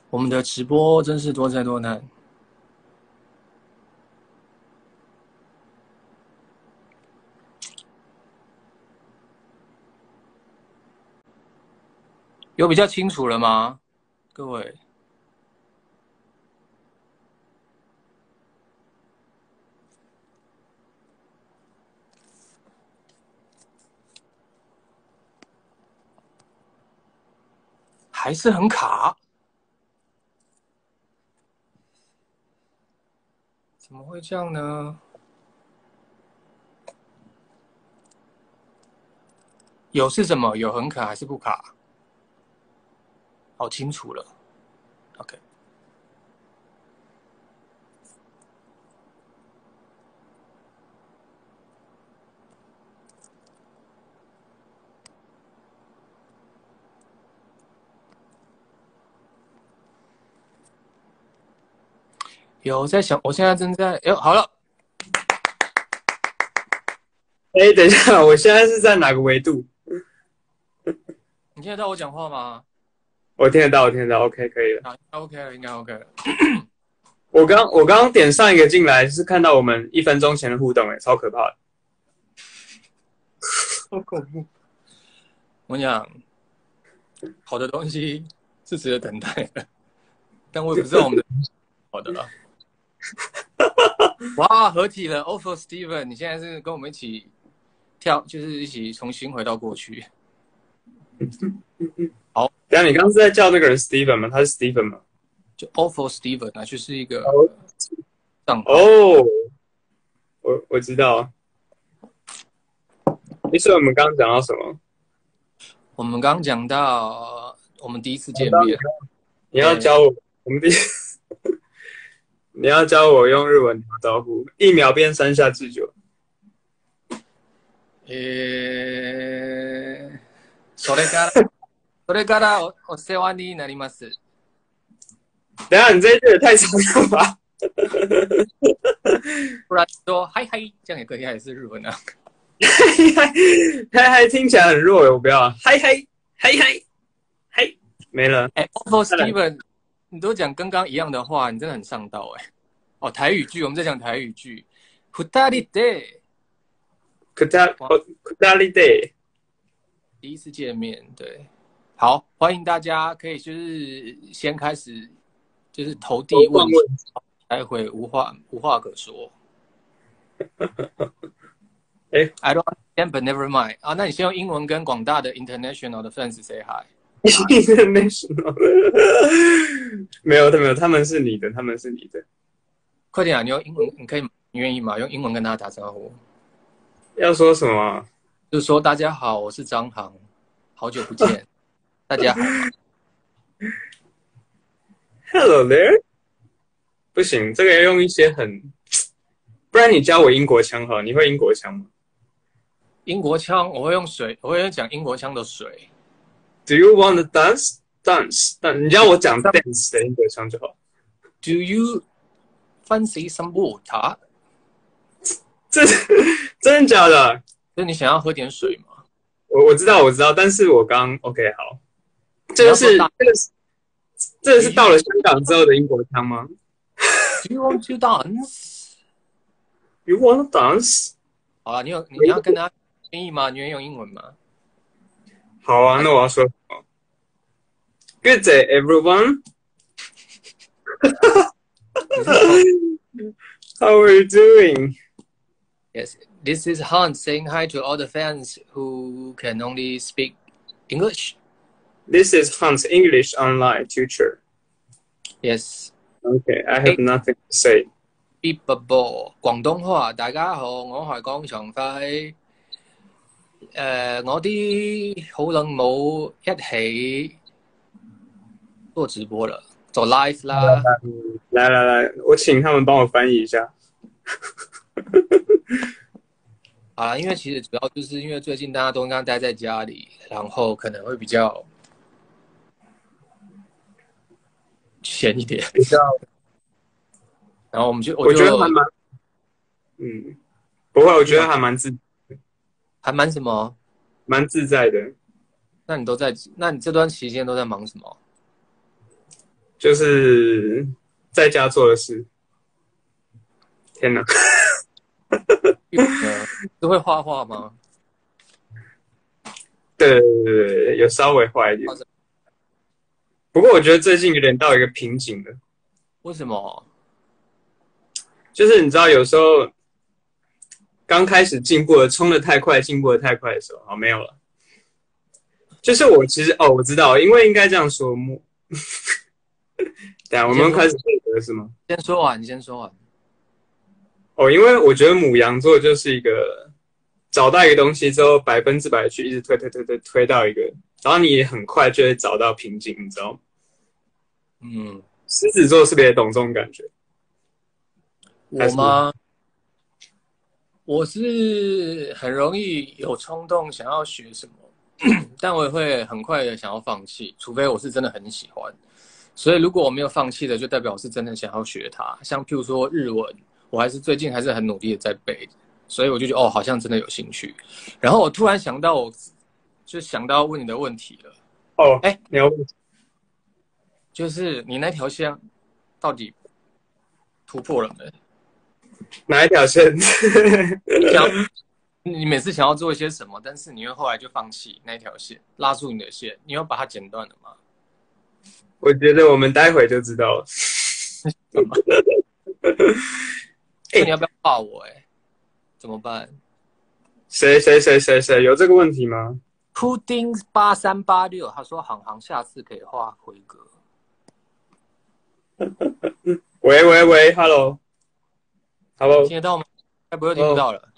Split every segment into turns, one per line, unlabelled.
我们的直播真是多灾多难。有比较清楚了吗？各位，还是很卡，怎么会这样呢？有是什么？有很卡还是不卡？好清楚了。OK，有在想，我现在正在，好了，
哎，等一下，我现在是在哪个维度？
你听得到我讲话吗？
我听得到，我听得到，OK，可以了。
啊，OK 了，应该 OK 了。
我刚点上一个进来，是看到我们1分钟前的互动，哎，超可怕的。
好恐怖！我跟你讲，好的东西是值得等待的，但我也不知道我们的好的了。哇，合体了 o f o Steven，你现在是跟我们一起跳，就是一起重新回到过去。好，
等一下你刚刚是在叫那个人 Steven 吗？他是 Steven 吗？
就 o f o Steven 啊，就是一个
哦
账号。
哦，我知道。你说我们刚刚讲到什么？
我们刚刚讲到我们第一次
讲到
见面，
你要
诶
教我，我们第你要教我用日文打招呼，1秒变3下智久。
それからそれからお世話になります。
等一下你这一句也太长了吧？
不然说嗨嗨，这样也可以，也是日文啊。
嗨嗨，听起来很弱，我不要。嗨嗨嗨嗨嗨，没了。
哎 o f o
再来，
Steven，你都讲跟刚一样的话，你真的很上道哎。哦，台语剧，我们在讲台语剧。二人で哇，
くだりで。
第一次见面，对，好，欢迎大家，可以就是先开始，就是投递问题，
我问问，
待会无话可说。
哎
I don't understand, but never mind 啊，那你先用英文跟广大的 international 的 fans say hi。
，international，没有，没有，他们是你的，他们是你的。
快点啊，你用英文，你可以，你愿意吗？用英文跟大家打招呼，
要说什么啊
就是说大家好，我是张航，好久不见，大家好吗？
？Hello there。不行，这个要用一些很，不然你教我英国腔好，你会英国腔吗
英国腔我会用水，我会讲英国腔的水。
？Do you want to dance? Dance，但你教我讲 dance 的英国腔就好。
Do you fancy some water？
这真的假的？
就你想要喝点水吗？
我知道我知道，但是我刚 OK 好，这个
你要说大
是这个是这个
，Do
是到
you
了香港之后的英国腔吗
Do you want to dance？
？You want to dance？
好了，你要跟他愿意吗？你愿意用英文吗？
好啊，
还是
那我要说什么？Good day, everyone.
你是从
How are you doing?
Yes, this is Hans saying hi to all the fans who can only speak English.
This is Hans, English online tutor.
Yes.
Okay, I have
Hey,
nothing to say.
people，廣東話，大家好，我係江長輝。我啲好耐冇一起做直播了，做 live 啦。
来来来，我请他们帮我翻译一下。
好啦，因为其实主要就是因为最近大家都应该待在家里，然后可能会比较闲一点，
比较，
然后我
我觉得还
就
蛮，不会，我觉得
你好，还蛮什么？
蛮自在的。
那你这段期间都在忙什么？
就是在家做的事。天哪！
是会画画吗？
对，有稍微坏一点。不过我觉得最近有点到一个瓶颈了。
为什么？
就是你知道，有时候刚开始进步的冲得太快，进步的太快的时候，好没有了。就是我其实我知道，因为应该这样说。等下我们开始配合是吗？
先说完，你先说完。
因为我觉得牡羊座就是一个找到一个东西之后100%去一直推到一个，然后你也很快就会找到瓶颈，你知道吗？狮子座是不是也懂这种感觉？
我吗？我是很容易有冲动想要学什么，但我也会很快的想要放弃，除非我是真的很喜欢。所以如果我没有放弃的，就代表我是真的想要学它。像譬如说日文，我最近还是很努力的在背，所以我就觉得好像真的有興趣。然後我突然想到，我就想到問你的問題了。
你要問，
就是你那條線到底突破了沒？
哪一條線？
你每次想要做一些什麼，但是你又後來就放棄那條線，拉住你的線，你要把它剪斷了嗎？
我覺得我們待會就知道了。
你要不要畫我？怎麼辦？
誰有這個問題嗎
？Pudding8386，他說航下次可以畫輝哥。
喂 ，Hello，
聽得到嗎？該不會聽不到了。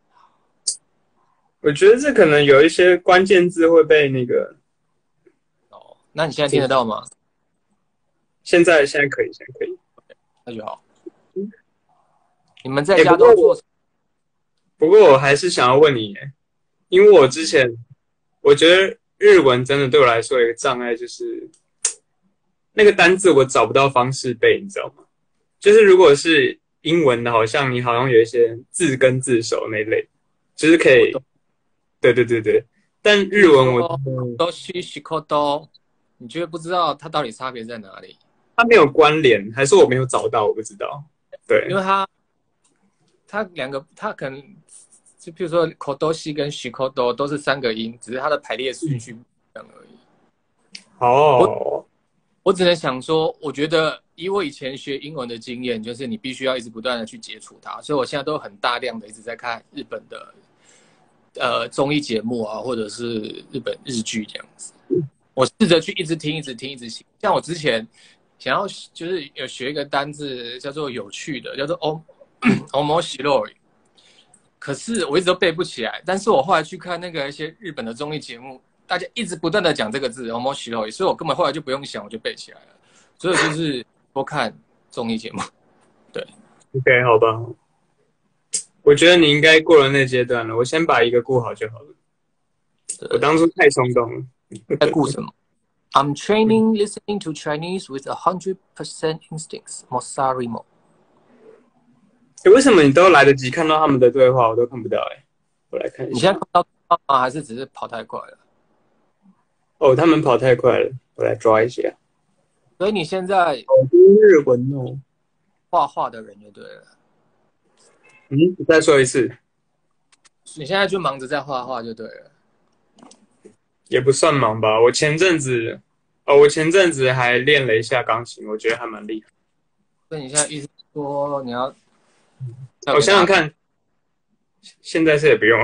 我覺得這可能有一些關鍵字會被那個。
那你現在聽得到嗎？
現在可以，
那就好。你們在家都做什麼？
不過我還是想要問你，因為我之前我覺得日文真的對我來說有一個障礙，就是那個單字我找不到方式背，你知道嗎？就是如果是英文的，好像你好像有一些字根字首那類，就是可以，對。但日文我
都西口都，你就會不知道它到底差別在哪裡？
它沒有關聯，還是我沒有找到？我不知道。對，
因為它兩個，它可能就譬如說口多西跟西口多都是3個音，只是它的排列順序不一樣而已。我只能想說，我覺得以我以前學英文的經驗，就是你必須要一直不斷的去接觸它，所以我現在都很大量的一直在看日本的綜藝節目啊，或者是日劇這樣子。我試着去一直聽，像我之前想要就是有學一個單字叫做有趣的，叫做面白い，可是我一直都背不起來。但是我後來去看那個一些日本的綜藝節目，大家一直不斷的講這個字面白い，所以我根本後來就不用想，我就背起來了。所以就是多看綜藝節目。對
，OK， 好吧。我覺得你應該過了那階段了，我先把一個顧好就好了。我當初太衝動了。
在顧什麼？I'm training listening to Chinese with 100% instincts. Mosarimo。
為什麼你都來得及看到他們的對話，我都看不到？我來看一下。
你現在看到嗎？還是只是跑太快了？
他們跑太快了，我來抓一下。
所以你現在
日文
畫畫的人就對了。
你再說一次。
你現在就忙着在畫畫就對了。
也不算忙吧，我前陣子還練了一下鋼琴，我覺得還蠻厲害。
所以你現在意思說你要？
我想想看，現在是也不用了。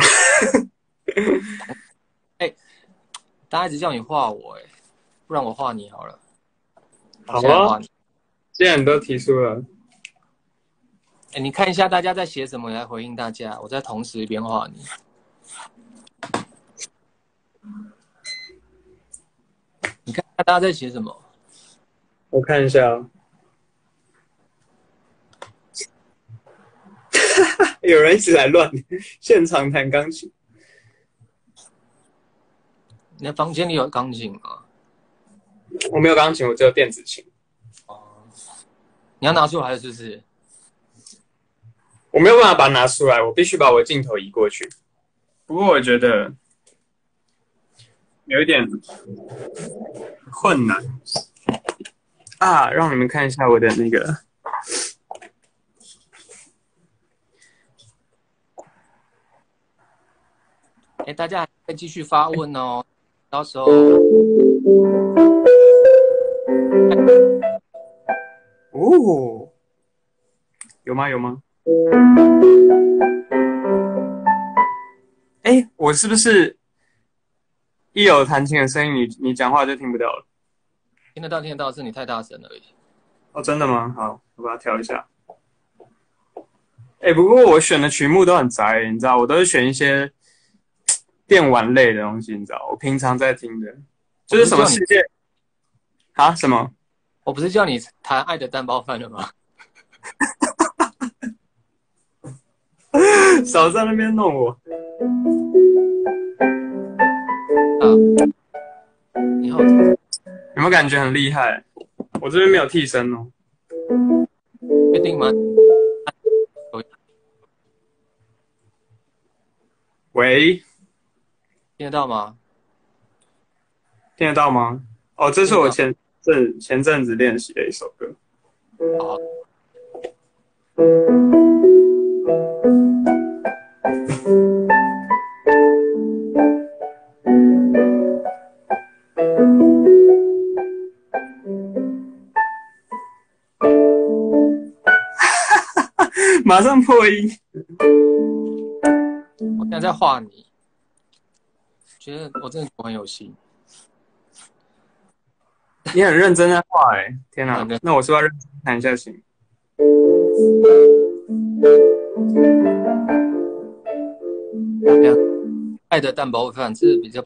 大家一直叫你畫我，不然我畫你好了。
好啊，既然你都提出了。
你看一下大家在寫什麼，來回應大家。我在同時一邊畫你。你看大家在寫什麼？
我看一下。有人一直來亂，現場彈鋼琴。
你的房間裡有鋼琴嗎？
我沒有鋼琴，我只有電子琴。
你要拿出來是不是？
我沒有辦法把它拿出來，我必須把我鏡頭移過去。不過我覺得有一點困難。 啊，让你们看一下我的那个。
大家还可以继续发问哦，到时候
哦，有吗？有吗？哎，我是不是一有弹琴的声音，你讲话就听不到了？
听得到，是你太大声了而已。
哦，真的吗？好，我把它调一下。哎，不过我选的曲目都很宅，你知道，我都是选一些电玩类的东西，你知道，我平常在听的，就是什么世界啊？什么？
我不是叫你弹《爱的蛋包饭》了吗？
少在那边弄我。
啊，你好，有
没有感觉很厉害？我这边没有替身哦。
确定吗？
喂，
听得到吗？
听得到吗？哦，这是我前阵子练习的一首歌。
好。
马上破音。
我现在在画你，觉得我真的很有心。
你很认真在画哎，天哪！那我是不是要认真弹一下琴？
爱的蛋包饭是比较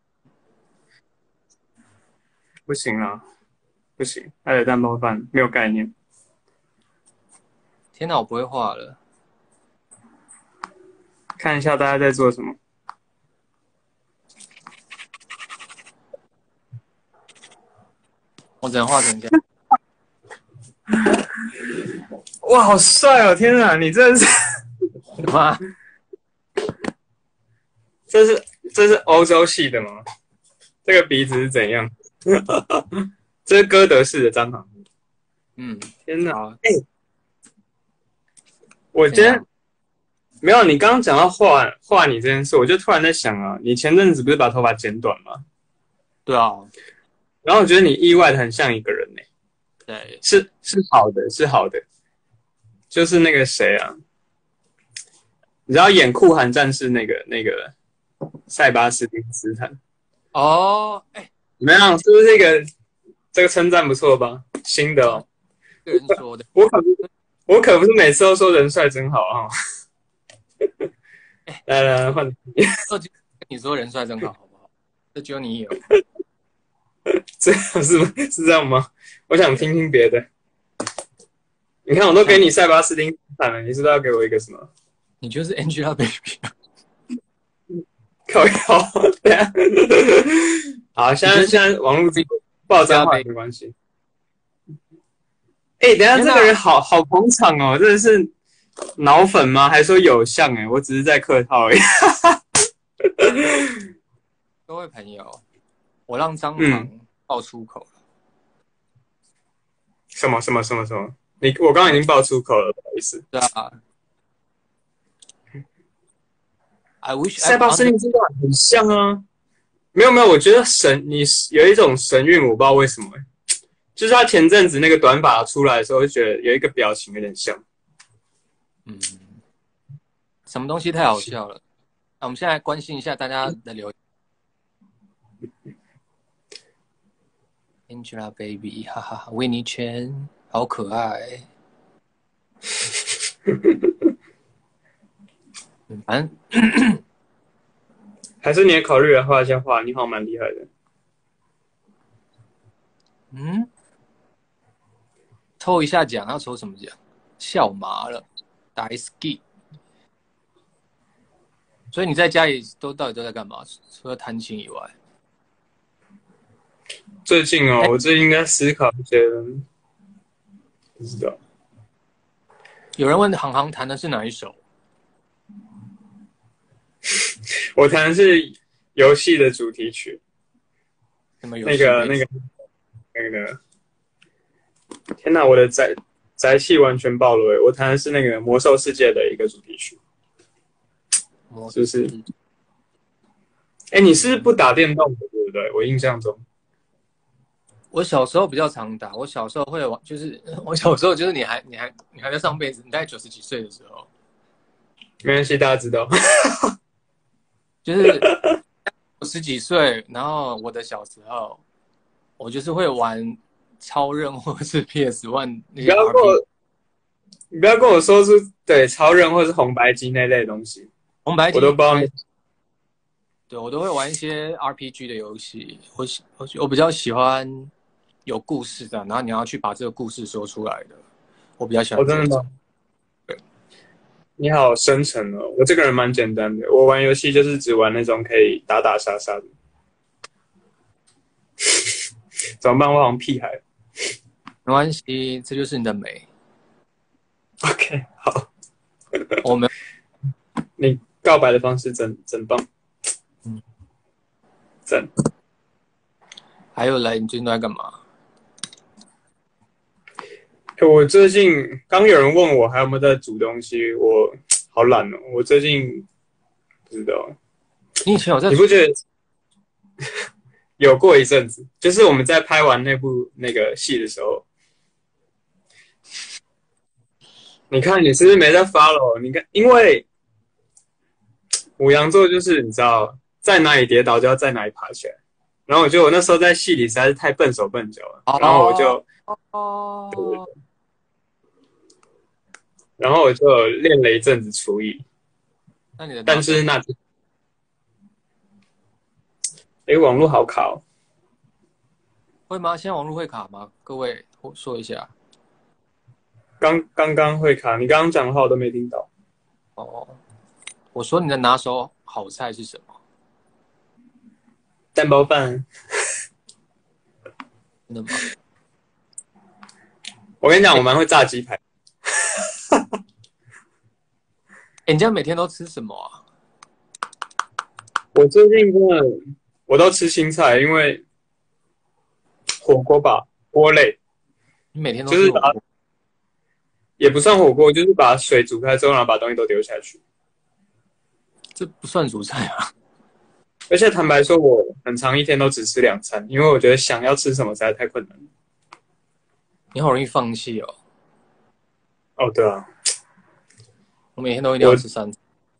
不行啊，不行，爱的蛋包饭没有概念。
天哪，我不会画了。
看一下大家在做什么。
我只能画成这样。
哇，好帅哦！天哪，你真的是
什么？
这是欧洲系的吗？这个鼻子是怎样？这是哥德式的张航。天哪！哎，我今天没有你刚刚讲到画你这件事，我就突然在想啊，你前阵子不是把头发剪短吗？
对啊。
然后我觉得你意外的很像一个人呢。
对，
是好的，是好的。就是那个谁啊，你知道演酷寒战士那个塞巴斯汀斯坦
哦，
怎么样？是不是这个称赞不错吧？新的哦，
个人说的。
我可不是每次都说人帅真好啊。来换你。
跟你说人帅真好，好不好？这只有你有。
这样是这样吗？我想听听别的。你看，我都给你塞巴斯汀斯坦了，你是不是要给我一个什么？
你就是 Angelababy。
靠腰，对啊。好，现在网络爆炸话没关系。等一下这个人好捧场哦，真的是脑粉吗？还说有像我只是在客套而已。
各位朋友，我让张航爆出口了。
什么？我刚刚已经爆出口了，不好意思。
对啊。
塞巴斯汀真的很像啊。没有，我觉得你有一种神韵，我不知道为什么就是他前阵子那个短发出来的时候，就觉得有一个表情有点像。
什么东西太好笑了？那我们现在关心一下大家的留言。Angelababy， 哈哈哈，维尼圈好可爱。反正
还是你也考虑来画一下画，你好蛮厉害的。
抽一下奖，要抽什么奖？笑麻了，打 ski。所以你在家里到底都在干嘛？除了弹琴以外？
最近我最近在思考一些，不知道。
有人问航弹的是哪一首？
我弹的是游戏的主题曲。
什么游戏？
那个天哪，我的宅气完全暴露了！我弹的是那个魔兽世界的一个主题曲，是不是？哎，你是不打电动的，对不对？我印象中，
我小时候比较常打，我小时候会玩，就是我小时候就是你还在上辈子，你大概90几岁的时候，
没关系，大家知道，
就是10几岁，然后我的小时候，我就是会玩超任或是 PS1那些 RPG。
你不要跟我说出对超人或是红白机那类东西，
红白机
我都不知道。
对，我都会玩一些 RPG 的游戏。我比较喜欢有故事的，然后你要去把这个故事说出来的，我比较喜欢这种。
真的吗？
对，
你好深沉哦，我这个人蛮简单的，我玩游戏就是只玩那种可以打打杀杀的。怎么办？我好像屁孩。
没关系，这就是你的美。
OK， 好。
我们
你告白的方式真棒，赞。
还有嘞，你最近都在干嘛？
我最近刚有人问我还有没有在煮东西，我好懒哦。我最近不知道，
你以前有在？
你不觉得有过一阵子？就是我们在拍完那个戏的时候，你看你是不是没在 follow？你看，因为牡羊座就是你知道，在哪里跌倒就要在哪里爬起来。然后我觉得我那时候在戏里实在是太笨手笨脚了，然后我就然后我就练了一阵子厨艺。
那你的
但是网络好卡哦。
会吗？现在网络会卡吗？各位说一下。
刚刚会卡，你刚刚讲的话我都没听到。
哦，我说你的拿手好菜是什么？
蛋包饭。
真的吗？
我跟你讲，我蛮会炸鸡排。
你家每天都吃什么啊？
我最近真的我都吃青菜，因为火锅吧，锅类。
你每天都
就是也不算火锅，就是把水煮开之后，然后把东西都丢下去。
这不算主菜啊。
而且坦白说，我很长一天都只吃2餐，因为我觉得想要吃什么实在太困难了。
你好容易放弃哦。
哦，对啊，
我每天都一定要吃3餐。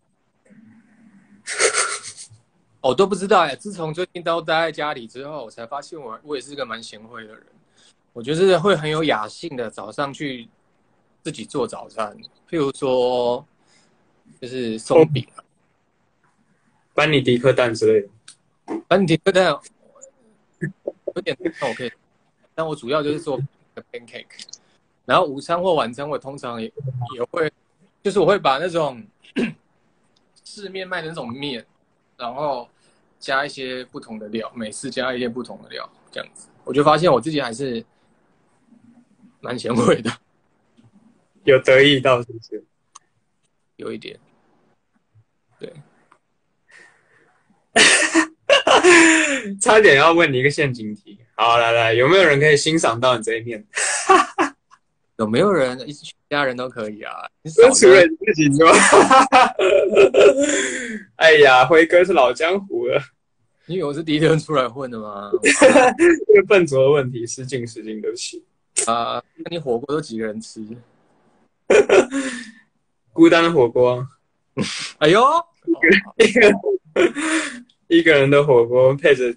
我都不知道哎，自从最近都待在家里之后，我才发现我也是个蛮贤惠的人。我就是会很有雅兴的早上去自己做早餐，譬如说就是松饼、
班尼迪克蛋之类的。
班尼迪克蛋有点我可以，但我主要就是做 pancake。然后午餐或晚餐我通常也会，就是我会把那种市面卖的那种面，然后加一些不同的料，每次加一些不同的料，这样子，我就发现我自己还是蛮贤惠的，
有得意到是不是？
有一点，对。
差点要问你一个陷阱题。好，来，有没有人可以欣赏到你这一面？
有没有人一起家人都可以啊？
除了你自己之外，哎呀，辉哥是老江湖了。
你以为我是第一天出来混的吗？
这个笨拙的问题，失敬，对不起。
那你火锅都几个人吃？
孤单的火锅。
哎呦，
一个人的火锅配着。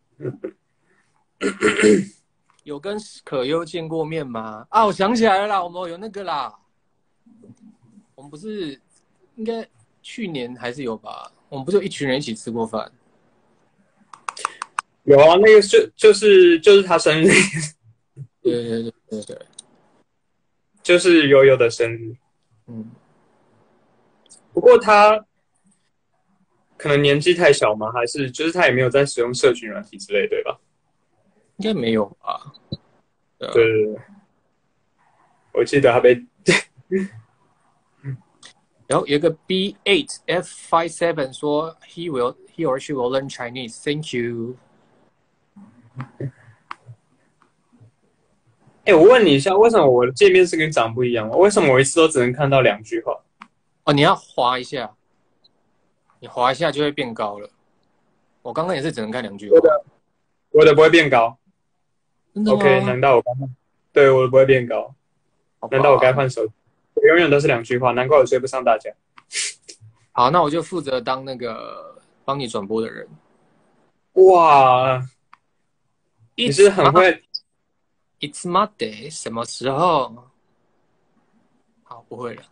有跟可优见过面吗？啊，我想起来了啦，我们有那个啦，我们不是应该去年还是有吧？我们不就一群人一起吃过饭？
有啊，那个就是他生日。
对，
就是悠悠的生日。不过他可能年纪太小吗？还是就是他也没有在使用社群软体之类，对吧？
应该没有吧？
对，我记得他被。
然后有一个 B8F57 说 he or she will learn Chinese. Thank you.
哎，我问你一下，为什么我的界面是跟长不一样？为什么我一次都只能看到2句话？
哦，你要滑一下，你滑一下就会变高了。我刚刚也是只能看2句话。
我的不会变高。
真的
OK，
吗？
难道我刚刚对我的不会变高？
好
难道我该
吧。
换手机？我永远都是2句话，难怪我追不上大家。
好，那我就负责当那个帮你转播的人。
哇，你是
It's
很会
It's Monday，什么时候？好，不会了。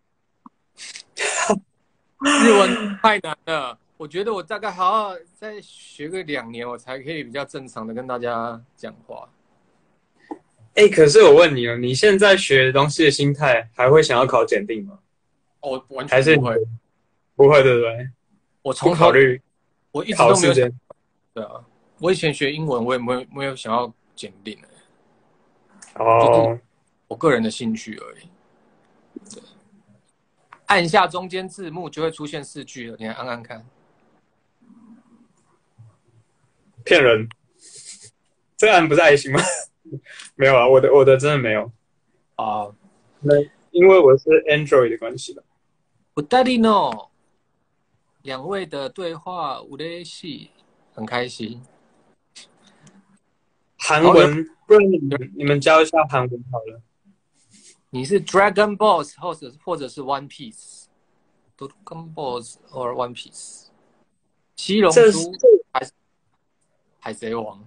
日文太难了，我觉得我大概还要再学个2年，我才可以比较正常的跟大家讲话。
哎，可是我问你哦，你现在学东西的心态还会想要考检定吗？
哦，完
还是
全不会。
不会，对不对？不
我从头
考虑
我一直都没有想。
考试这
对啊，我以前学英文，我也没有想要检定的，就是
哦，
我个人的兴趣而已。按一下中间字幕就会出现4句了，你来按按看。
骗人！这个按不是爱心吗？没有啊，我的真的没有
啊，
那因为我是 Android 的关系吧。
不带力呢。2位的对话无联系，很开心。
韩文，不然你们教一下韩文好了。
你是 Dragon Balls 或者是 One Piece，Dragon Balls or One Piece， 七龙珠还是海贼王？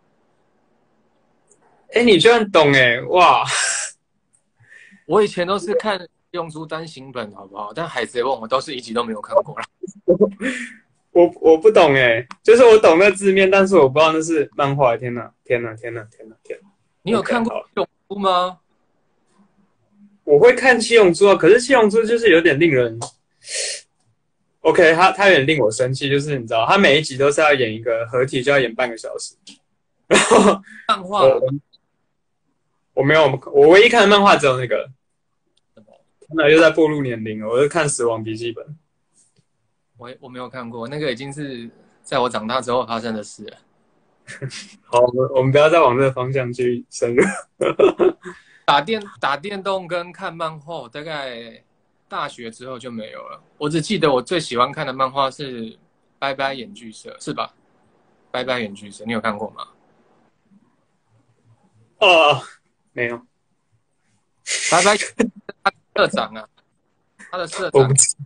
哎，你居然懂哎，哇！
我以前都是看七龙珠单行本，好不好？但海贼王我都是1集都没有看过了。
我不懂哎，就是我懂那字面，但是我不知道那是漫画。天哪，天哪，天哪，天哪，天哪！
你有看过七龙珠吗？
我会看七龙珠啊，可是七龙珠就是有点令人，OK，他有点令我生气，就是你知道，他每一集都是要演一个合体，就要演半个小时。然后
漫画
我没有，我唯一看的漫画只有那个，那又在暴露年龄了，我是看《死亡笔记本》。
我没有看过，那个已经是在我长大之后发生的事了。
好，我们不要再往这个方向去深入。
打电动跟看漫画，大概大学之后就没有了。我只记得我最喜欢看的漫画是《拜拜眼剧社》，是吧？拜拜眼剧社，你有看过吗？
哦，没有。
拜拜，他社长啊，他的社长
我不，知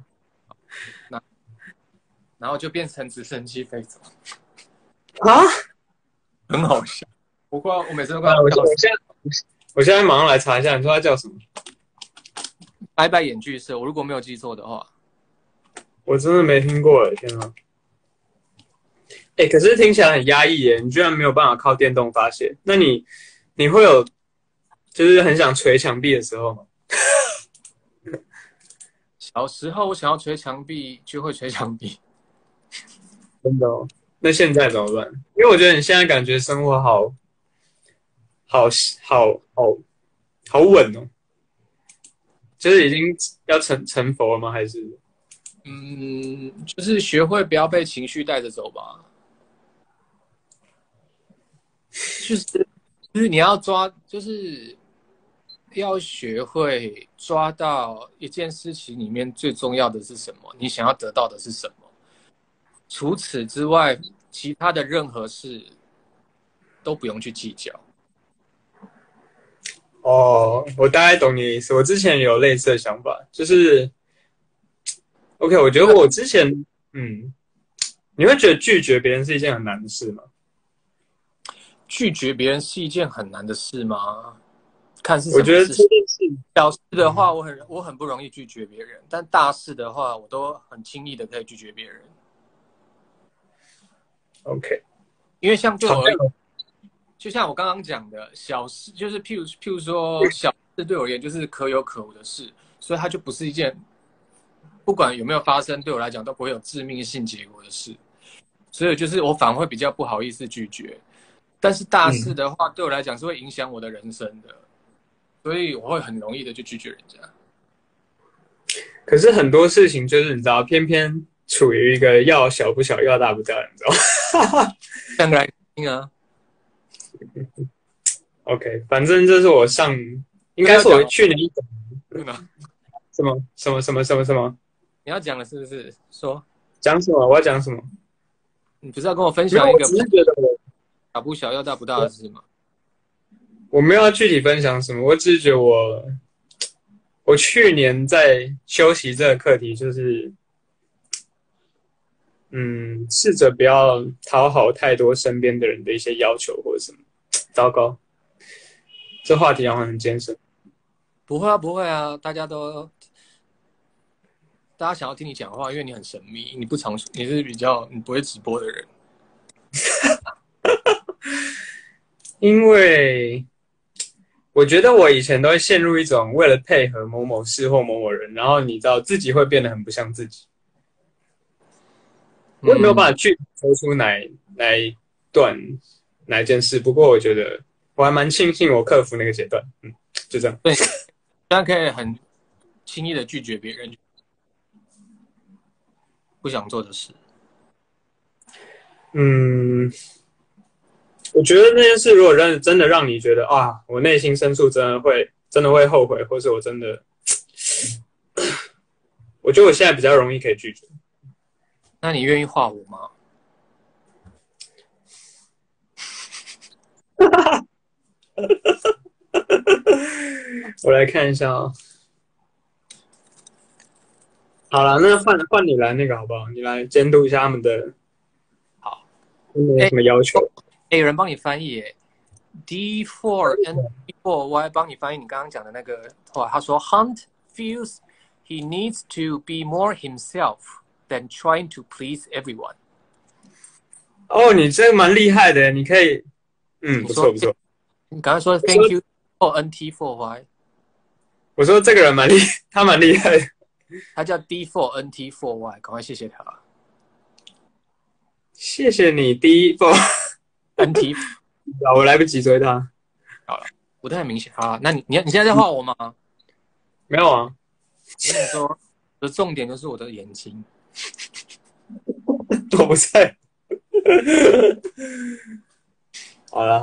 然后就变成直升機飞走，
啊！
很好笑。不过我每次都看
我现在马上来查一下，你说他叫什么？
拜拜眼剧社，我如果没有记错的话。
我真的没听过哎，天哪！哎，可是听起来很压抑耶，你居然没有办法靠电动发泄，那你会有就是很想捶墙壁的时候吗？
小时候我想要捶墙壁，就会捶墙壁。
真的哦？那现在怎么办？因为我觉得你现在感觉生活好好稳哦，就是已经要成佛了吗？还是
就是学会不要被情绪带着走吧。就是你要抓，就是要学会抓到一件事情里面最重要的是什么，你想要得到的是什么。除此之外，其他的任何事都不用去计较。
哦，我大概懂你的意思。我之前有类似的想法，就是 OK，我觉得我之前你会觉得拒绝别人是一件很难的事吗？
拒绝别人是一件很难的事吗？看是
我觉得
什么事情。
这件事，
小事的话，我很不容易拒绝别人，但大事的话，我都很轻易的可以拒绝别人。
OK，
因为像对我而言，就像我刚刚讲的，小事就是譬如说小事对我而言就是可有可无的事，所以它就不是一件不管有没有发生，对我来讲都不会有致命性结果的事。所以就是我反而会比较不好意思拒绝。但是大事的话，对我来讲是会影响我的人生的，所以我会很容易的就拒绝人家。
可是很多事情就是你知道，偏偏处于一个要小不小，要大不大，你知道吗？
当然啊。
OK，反正这是我应该是我去年一整什么？
你要讲的是不是？说
讲什么？我要讲什么？
你不是要跟我分享一个
我只是觉得
小不小要大不大的事吗？
我没有要具体分享什么，我只是觉得我去年在修习这个课题，就是试着不要讨好太多身边的人的一些要求或者什么。糟糕，这话题好像很艰深。
不会啊，不会啊，大家想要听你讲话，因为你很神秘，你不常说，你是你不会直播的人。
因为我觉得我以前都会陷入一种为了配合某某事或某某人，然后你知道自己会变得很不像自己。我也没有办法去说出哪一件事，不过我觉得我还蛮庆幸我克服那个阶段。就这样。
对，这样可以很轻易的拒绝别人不想做的事。
我觉得那件事如果真的让你觉得啊，我内心深处真的会后悔，或是我真的，我觉得我现在比较容易可以拒绝。
那你愿意画我吗？
我来看一下哦。好了，那换你来那个好不好？你来监督一下他们的，
好，
有什么要求？
有人帮你翻译耶。D4N4Y 帮你翻译你刚刚讲的那个话，他说 Hunt feels he needs to be more himself than trying to please everyone。
哦，你这个蛮厉害的，你可以，不错。
你刚才说 Thank you for NT4Y。
我说这个人他蛮厉害的。
他叫 D4NT4Y， 赶快谢谢他。
谢谢你 D4NT。我来不及追他。
好了，不太明显。好，那你现在在画我吗？
没有啊。
我跟你说，我的重点就是我的眼睛。
我不在。好了。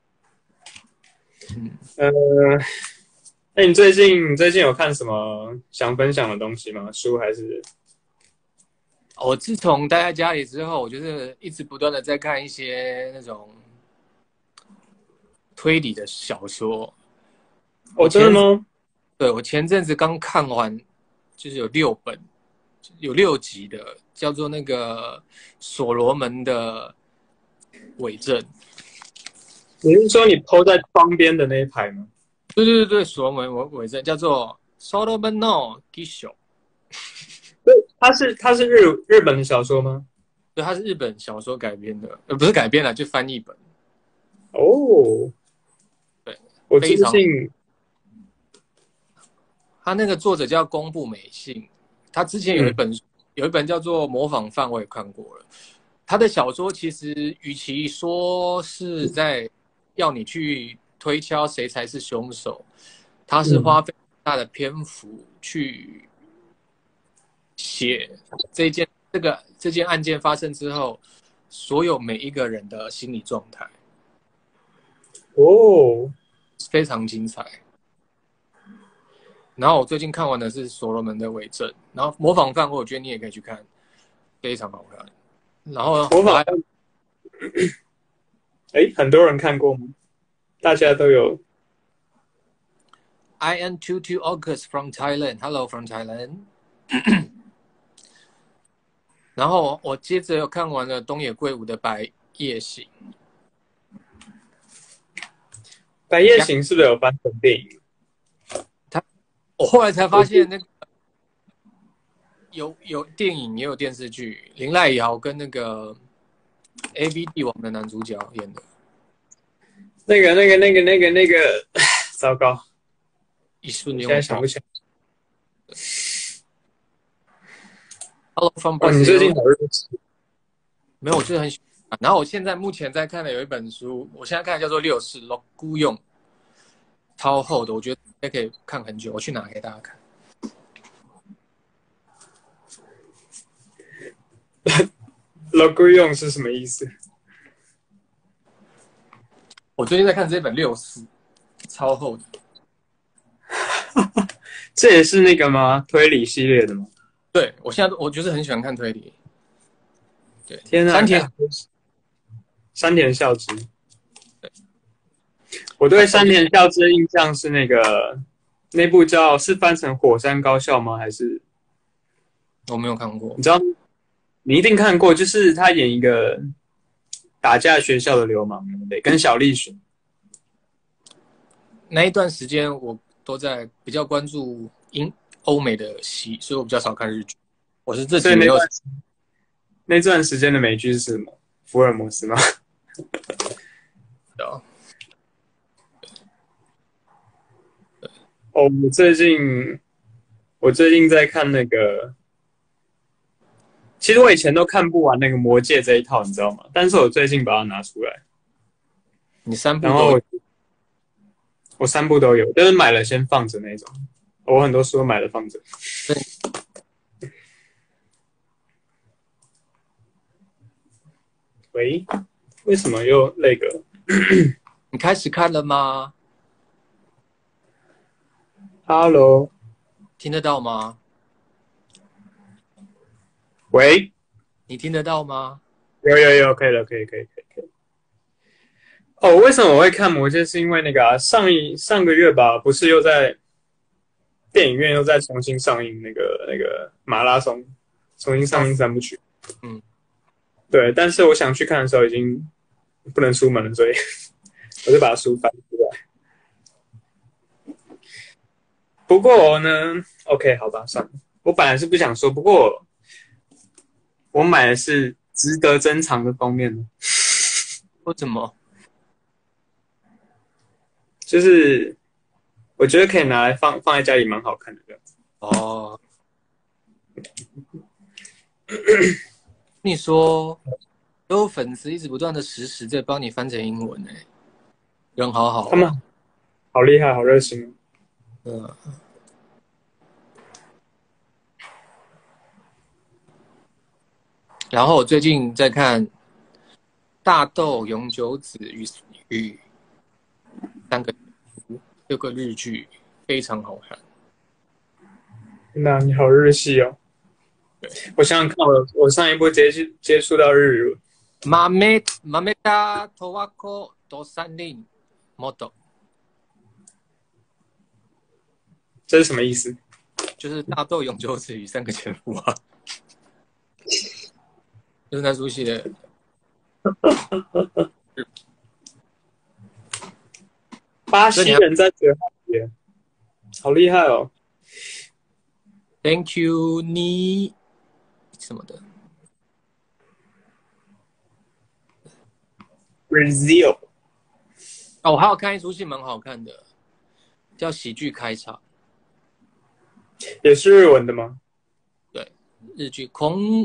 那你最近有看什么想分享的东西吗？书还是？
我自从待在家里之后，我就是一直不断的在看一些那种推理的小说。
真的吗？
对，我前阵子刚看完，就是有6集的，叫做那个所罗门的伪证。
你是说你PO在窗边的那一排吗？
对，所罗门伪证叫做 Solomon no Gisho。
对，它是日本的小说吗？
对，它是日本小说改编的，不是改编了，就翻译本。
哦，
对，
我最近
他那个作者叫宫部美幸，他之前有一本叫做《模仿犯》，我也看过了。他的小说其实与其说是在要你去推敲谁才是凶手，他是花费大的篇幅去写这件案件发生之后，所有每一个人的心理状态。
哦，
非常精彩。然后我最近看完的是所罗门的伪证，然后模仿犯我觉得你也可以去看，非常好看。然后
模仿犯，很多人看过吗？大家都有。
IN22 August from Thailand. Hello from Thailand. 然后我接着又看完了东野圭吾的《白夜行》。
白夜行是不是有翻成电影？
我后来才发现，那个有电影也有电视剧，林濑遥跟那个 AV 帝王的男主角演的。
那个，糟糕，
现
在想不起来。
Hello from
Brazil。你最近好热情。
没有，我就是很喜欢。然后我目前在看的有一本书，我现在看的叫做《六世洛孤用》，超厚的，我觉得也可以看很久。我去拿给大家看。
洛孤用是什么意思？
我最近在看这本《六世》， 超厚的。
这也是那个吗？推理系列的吗？
对，我就是很喜欢看推理。对，
天哪，山田孝之。我对山田孝之的印象是那部是翻成《火山高校》吗？还是
我没有看过？
你知道，你一定看过，就是他演一个打架学校的流氓，对，跟小栗旬。
那一段时间我都在比较关注欧美的戏，所以我比较少看日剧。我是这几年
那段时间的美剧是什么？福尔摩斯吗？哦，我最近在看那个，其实我以前都看不完那个《魔戒》这一套，你知道吗？但是我最近把它拿出来，
你3部
然后我3部都有，就是买了先放着那种。我很多书都买了放着。喂，为什么又那个？
你开始看了吗
Hello，
听得到吗？
喂，
你听得到吗？
有，可以了，可以。哦，为什么我会看《魔戒》？是因为上个月吧，不是又在电影院又在重新上映那个马拉松，重新上映3部曲。
嗯，
对，但是我想去看的时候已经不能出门了，所以我就把书翻出来。不过呢 ，OK， 好吧，算了。我本来是不想说，不过我买的是值得珍藏的封面。
为什么？
就是我觉得可以拿来放在家里，蛮好看的这样子。
哦，你说有粉丝一直不断的实时在帮你翻成英文人好好，
他们好厉害，好热心。
然后我最近在看《大豆永久子与3个6个日剧，非常好看。
那你好日系哦。我想想看，我上一部接触到日语。
豆田十和子と3人もと，
这是什么意思？
就是大豆永久子与3个前夫啊，就是那出戏的。
巴西人在嘴号节，好厉害哦。
Thank you 你什么的
Brazil
哦，我还有看一出戏蛮好看的，叫《喜剧开场》，
也是日文的吗？
对，日剧近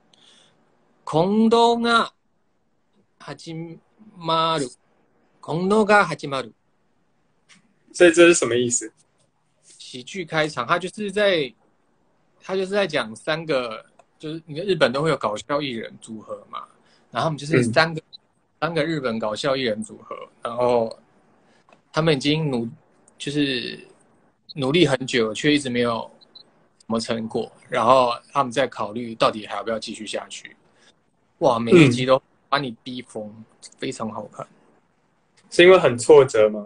藤が始まる，近藤が始まる。
所以这是什么意思？
喜剧开场，他就是在讲3个，就是你的日本都会有搞笑艺人组合嘛，然后他们就是三个日本搞笑艺人组合，然后他们已经就是努力很久，却一直没有什么成果，然后他们在考虑到底还要不要继续下去。哇，每一集都把你逼疯，非常好看。
是因为很挫折吗？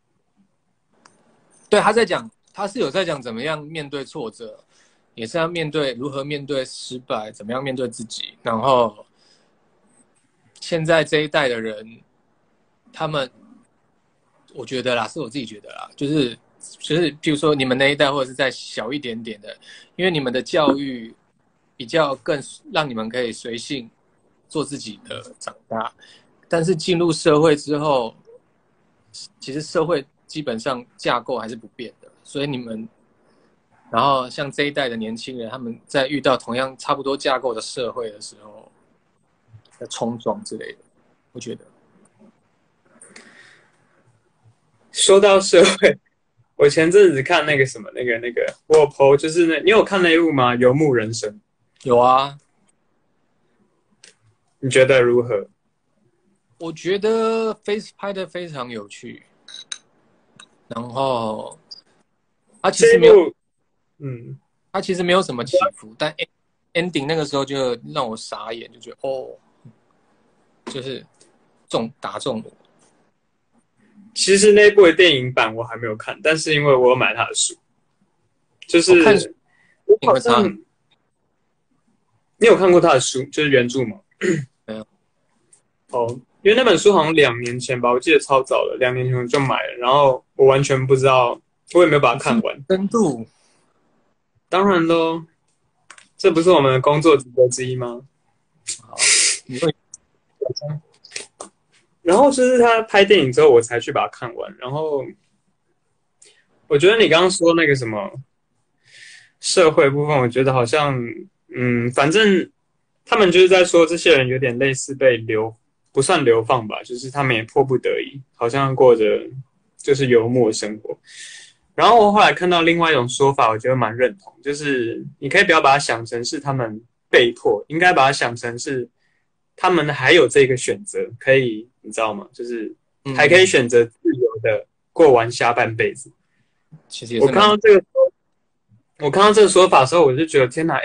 对，他是有在讲怎么样面对挫折，也是要如何面对失败，怎么样面对自己。然后现在这一代的人，他们，我觉得啦，是我自己觉得啦，就是譬如说你们那一代或者是再小一点点的，因为你们的教育比较更让你们可以随性做自己的长大，但是进入社会之后，其实社会基本上架构还是不变的，所以然后像这一代的年轻人，他们在遇到同样差不多架构的社会的时候，的冲撞之类的，我觉得。
说到社会，我前阵子看那个什么我有 PO，就是你有看那一部吗？《游牧人生》，
有啊，
你觉得如何？
我觉得拍的非常有趣。 然后他其实没有，他其实没有什么起伏，但 ending 那个时候就让我傻眼，就觉得哦，就是打中我。
其实那部的电影版我还没有看，但是因为我有买他的书，就是
你会差很。
你有看过他的书，就是原著吗？
没有。
哦，因为那本书好像2年前吧，我记得超早了，2年前我就买了，然后我完全不知道，我也没有把它看完。
深度，
当然喽，这不是我们的工作职责之一吗？
好，你会。
然后就是他拍电影之后，我才去把它看完。然后我觉得你刚刚说那个什么社会部分，我觉得好像，反正他们就是在说这些人有点类似不算流放吧，就是他们也迫不得已，好像过着就是游牧的生活。然后我后来看到另外一种说法，我觉得蛮认同，就是你可以不要把它想成是他们被迫，应该把它想成是他们还有这个选择，可以，你知道吗？就是还可以选择自由的过完下半辈子。
其实也是
我看到这个说法的时候，我就觉得天哪，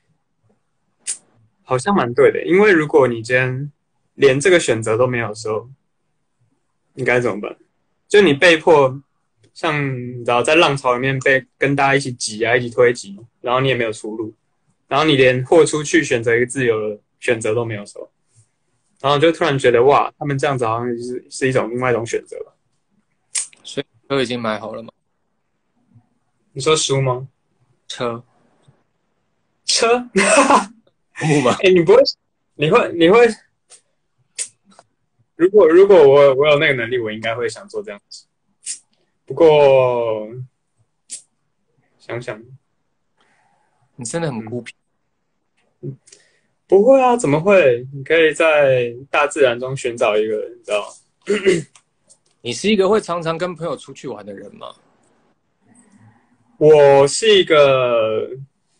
好像蛮对的。因为如果你今天连这个选择都没有的时候，你该怎么办？就你被迫，像你知道在浪潮里面被跟大家一起挤啊，一起推挤，然后你也没有出路，然后你连豁出去选择一个自由的选择都没有的时候，然后就突然觉得哇，他们这样子好像是另外一种选择吧。
所以都已经买好了吗？
你说书吗？
车木吗？
你不会，你会，如果我有那个能力，我应该会想做这样子。不过想想，
你真的很孤僻。
不会啊，怎么会？你可以在大自然中寻找一个，你知道？
你是一个会常常跟朋友出去玩的人吗？
我是一个，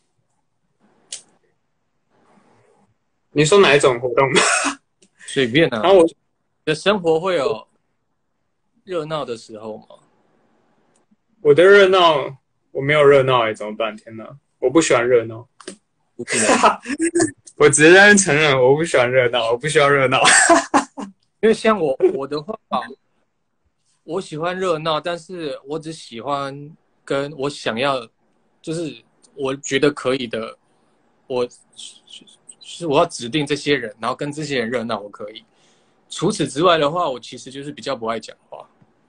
你说哪一种活动？
随便啊。
然后我
你的生活会有热闹的时候吗？
我的热闹，我没有热闹怎么办？天哪，我不喜欢热闹。
孤僻的。
我直接承认我不喜欢热闹，我不需要热闹。
因为像我的话，我喜欢热闹，但是我只喜欢跟我想要，就是我觉得可以的，就是我要指定这些人，然后跟这些人热闹，我可以。除此之外的话，我其实就是比较不爱讲话。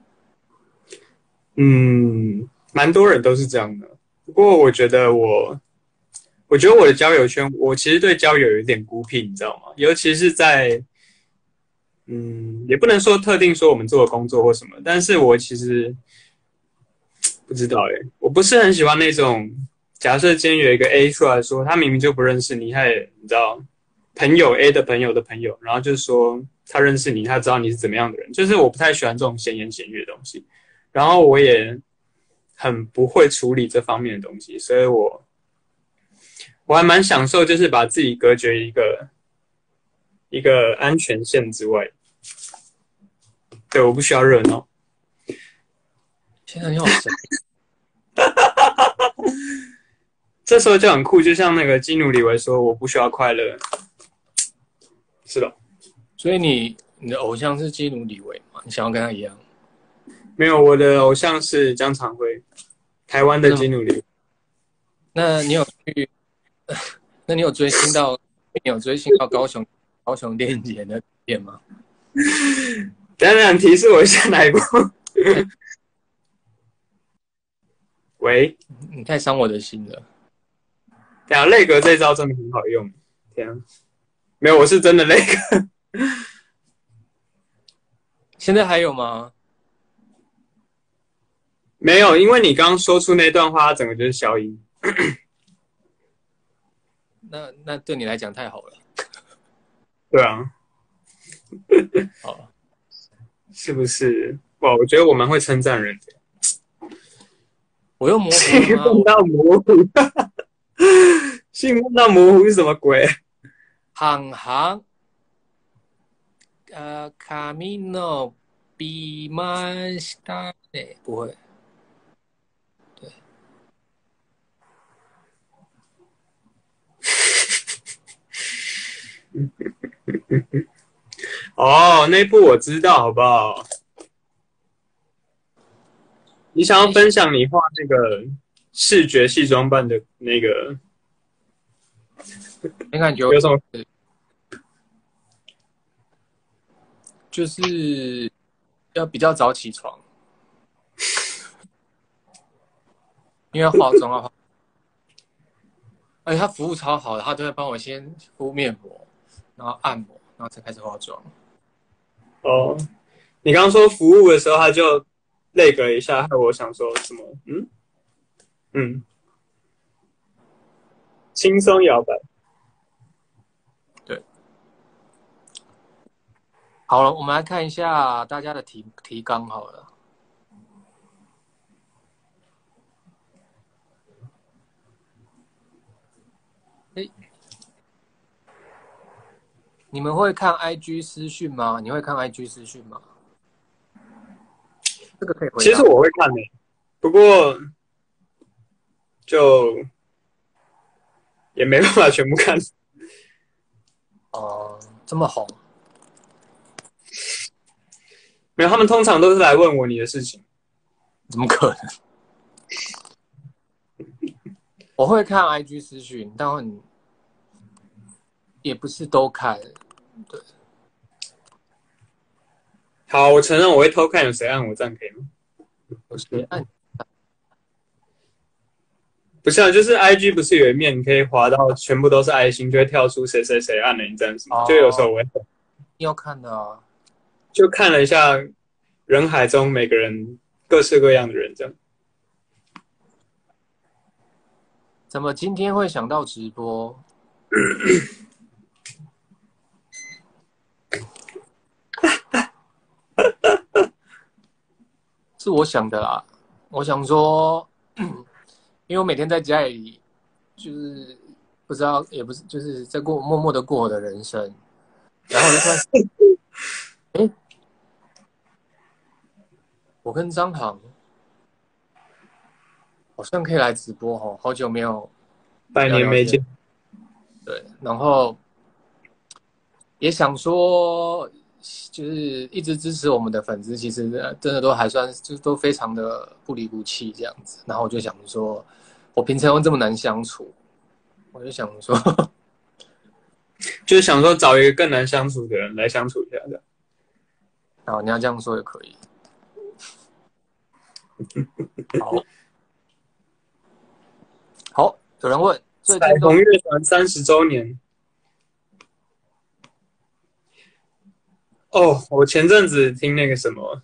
蛮多人都是这样的。不过我觉得我的交友圈，我其实对交友有一点孤僻，你知道吗？尤其是在也不能说特定说我们做的工作或什么，但是我其实不知道我不是很喜欢那种假设今天有一个 A 出来说他明明就不认识你，你知道朋友 A 的朋友的朋友，然后就说他认识你，他知道你是怎么样的人，就是我不太喜欢这种闲言闲语的东西，然后我也很不会处理这方面的东西，所以我还蛮享受，就是把自己隔绝一个安全线之外。对，我不需要热闹。
现在你好神。
这时候就很酷，就像那个基努里维说：“我不需要快乐。”是的。
所以你的偶像是基努里维吗？你想要跟他一样？
没有，我的偶像是江长辉，台湾的基努里维。
那你有去？那你有追星到？你有追星到高雄电影节的店吗？
等等，提示我一下哪一部？喂，
你太伤我的心了。
等下内阁这招真的很好用。天啊，没有，我是真的内阁。
现在还有吗？
没有，因为你刚刚说出那段话，整个就是消音。
那对你来讲太好了。
对啊。
好，
是不是？哇，我觉得我们会称赞人的。
我又模糊
兴
了吗？
奋到模糊，兴奋到模糊是什么鬼？
行卡米诺比曼斯塔不会。
哦，那部我知道，好不好？你想要分享你画那个视觉系装扮的那个，
没感觉
有什么？
就是要比较早起床，因为化妆啊，而且他服务超好的，他都会帮我先敷面膜，然后按摩，然后才开始化妆。
哦，你刚刚说服务的时候，他就那个一下，害我想说什么？轻松摇摆。
对，好了，我们来看一下大家的提纲好了。你们会看 IG 私讯吗？你会看 IG 私讯吗？这个可以回答。
其实我会看的、不过就也没办法全部看。
哦、这么红，
没有，他们通常都是来问我你的事情。
怎么可能？我会看 IG 私讯，但也不是都看。对，
好，我承认我会偷看有谁按我赞，可以吗？
有些按
不是啊，就是 IG 不是有一面你可以滑到全部都是爱心，就会跳出谁谁谁按了你赞什么，就有时候我会
你要看的啊。
就看了一下人海中每个人各式各样的人这样。
怎么今天会想到直播？是我想的啦。我想说，因为我每天在家里，就是不知道，也不是，就是在默默的过我的人生。然后我就突然，哎，我跟张航好像可以来直播哦，好久没有
百
聊聊天。
年没见。
对，然后也想说，就是一直支持我们的粉丝，其实真的都还算，就是都非常的不离不弃这样子。然后我就想说，我平常又这么难相处，我就想说，
就是想说找一个更难相处的人来相处一下的。
好，你要这样说也可以。好，好，有人问，最
彩
近都
虹乐团30周年。哦，我前阵子听那个什么，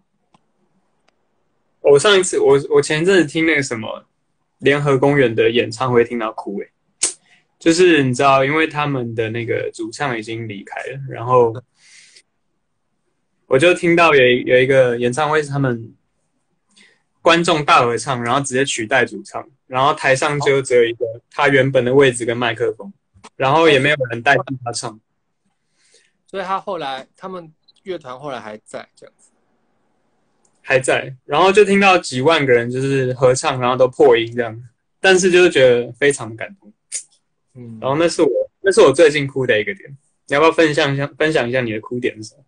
我上一次我前阵子听那个什么联合公园的演唱会，听到哭诶。就是你知道，因为他们的那个主唱已经离开了，然后我就听到有一个演唱会是他们观众大合唱，然后直接取代主唱，然后台上就只有一个他原本的位置跟麦克风，然后也没有人代替他唱，
所以他们乐团后来还在这样子。
还在，然后就听到几万个人就是合唱，然后都破音这样，但是就是觉得非常感动。然后那是我最近哭的一个点，你要不要分享一下你的哭点是什么？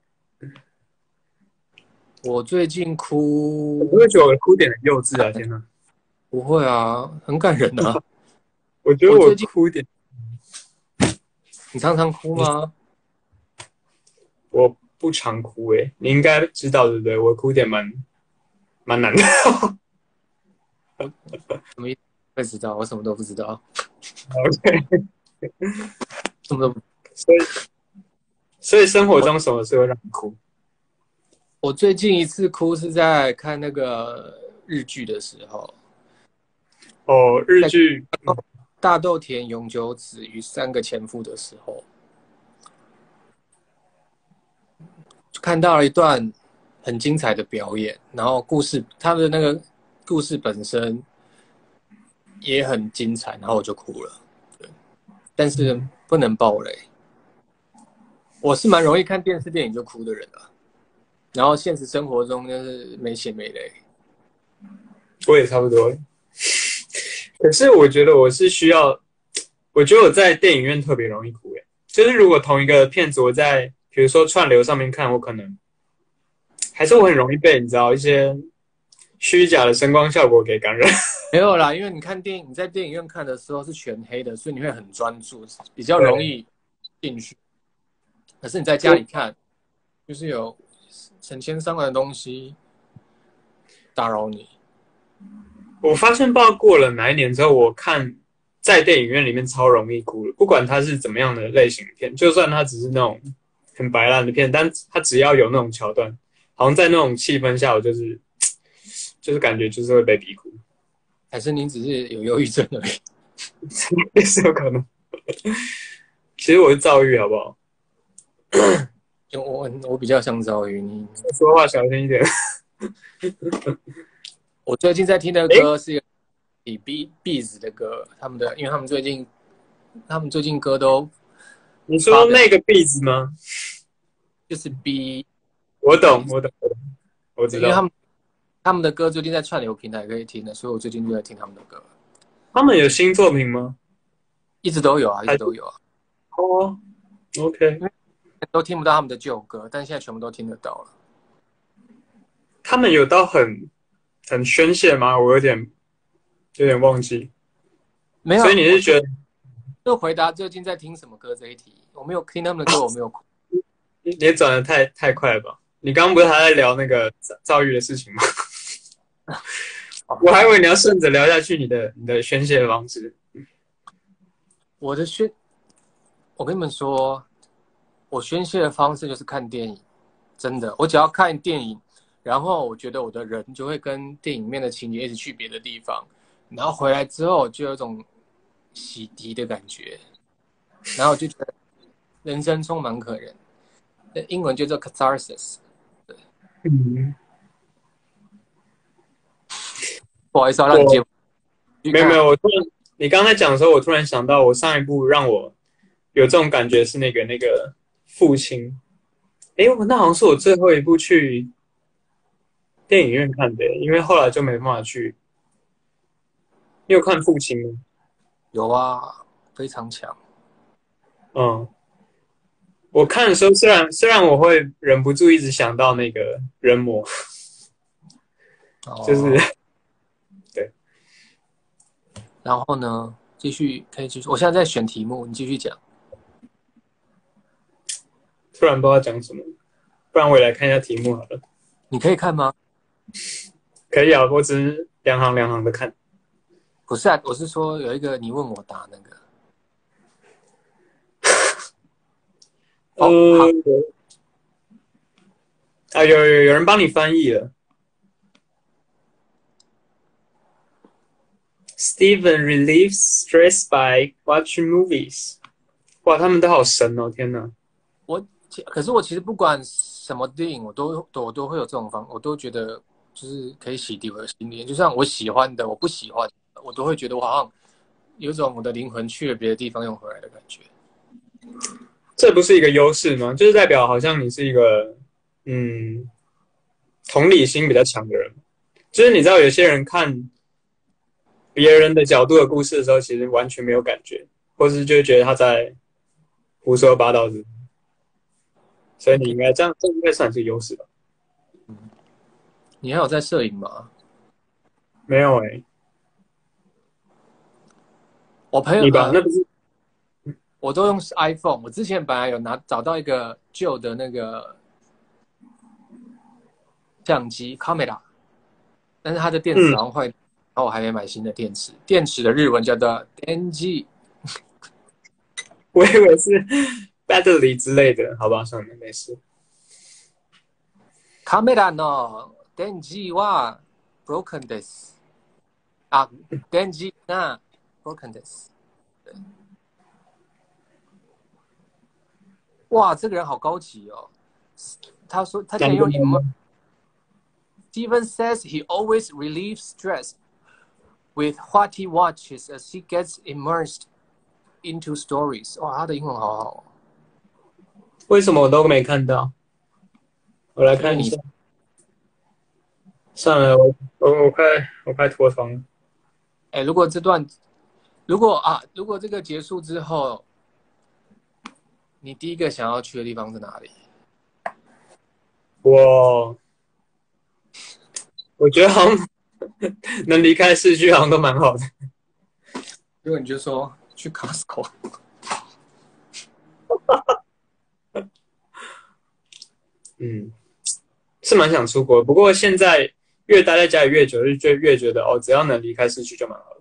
我最近哭，
我会觉得我的哭点很幼稚啊！天哪，
不会啊，很感人啊。
我觉得我哭点，
你常常哭吗？
我不常哭诶、你应该知道对不对？我哭点蛮难的。
什么意思？会知道？我什么都不知道，
OK，
什么都不。
所以生活中什么事会让你哭？
我最近一次哭是在看那个日剧的时候，
哦，日剧，
大豆田永久子与三个前夫的时候，就看到了一段很精彩的表演，然后他的那个故事本身也很精彩，然后我就哭了。对，但是不能爆雷。我是蛮容易看电视电影就哭的人啊，然后现实生活中就是没血没泪。
我也差不多。可是我觉得我是需要，我觉得我在电影院特别容易哭诶， 就是如果同一个片子我在比如说串流上面看，我可能还是我很容易被你知道一些虚假的声光效果给感染。
没有啦，因为你看电影，你在电影院看的时候是全黑的，所以你会很专注，比较容易进去。可是你在家里看，就是有成千上万的东西打扰你。
我发现不知道过了哪一年之后，我看在电影院里面超容易哭了，不管它是怎么样的类型片，就算它只是那种很白烂的片，但它只要有那种桥段，好像在那种气氛下，我就是感觉就是会被逼哭。
还是你只是有忧郁症而已？
也是有可能。其实我是躁郁，好不好？
我比较像躁郁，你
说话小心一点。
我最近在听的歌是一个比 Beats 的歌，因为他们最近歌都，
你说那个 Beats 吗？
就是 B，
我懂，我知
因为
道。
他们的歌最近在串流平台可以听的，所以我最近就在听他们的歌。
他们有新作品吗？
一直都有啊，一直都有啊。
哦，OK。
都听不到他们的旧歌，但现在全部都听得到了。
他们有到很宣泄吗？我有点忘记。
没有，
所以你是觉得？
就回答最近在听什么歌这一题，我没有听他们的歌，我没有哭。
你转的太快了吧？你刚刚不是还在聊那个躁郁的事情吗？我还以为你要顺着聊下去你的宣泄的方式。
我跟你们说，我宣泄的方式就是看电影，真的，我只要看电影，然后我觉得我的人就会跟电影里面的情节一直去别的地方，然后回来之后就有一种洗涤的感觉，然后我就觉得人生充满可能。英文叫做 catharsis。对，不好意思啊，让你接。
没有，你刚才讲的时候，我突然想到，我上一部让我有这种感觉是那个父亲。哎，那好像是我最后一部去电影院看的，因为后来就没办法去。你有看父亲吗？
有啊，非常强。
嗯，我看的时候，虽然我会忍不住一直想到那个人魔，就是对。
然后呢，可以继续。我现在在选题目，你继续讲。
突然不知道讲什么，不然我也来看一下题目好了。
你可以看吗？
可以啊，我只是两行两行的看。
不是啊，我是说有一个你问我答那个。
有人帮你翻译了。Steven relieves stress by watching movies。哇，他们都好神哦！天哪。
可是我其实不管什么电影，我都会有这种我都觉得就是可以洗涤我的心灵。就像我喜欢的，我不喜欢的，我都会觉得我好像有种我的灵魂去了别的地方又回来的感觉。
这不是一个优势吗？就是代表好像你是一个同理心比较强的人。就是你知道有些人看别人的角度的故事的时候，其实完全没有感觉，或是就会觉得他在胡说八道之类。所以你应该这应该算是优势吧？
你还有在摄影吗？
没有
我朋友
你吧，那不是
我都用 iPhone。我之前本来有找到一个旧的那个相机 camera， 但是它的电池好像坏，然后我还没买新的电池。电池的日文叫做 denji。
我以为是 battery 之类的，好吧，算了，没事。
カメラの電池は broken です。啊，電池が broken です。哇，这个人好高级哦。他说他竟然用 Steven says he always relieves stress with what he watches as he gets immersed into stories。哇，他的英文好好哦。
为什么我都没看到？我来看一下。算了，我快脱窗了。
哎，如果这个结束之后， 你第一个想要去的地方是哪里？
我觉得好像能离开市区，好像都蛮好的。
如果你就说去 Costco，
是蛮想出国，不过现在越待在家里越久，就越觉得哦，只要能离开市区就蛮好的。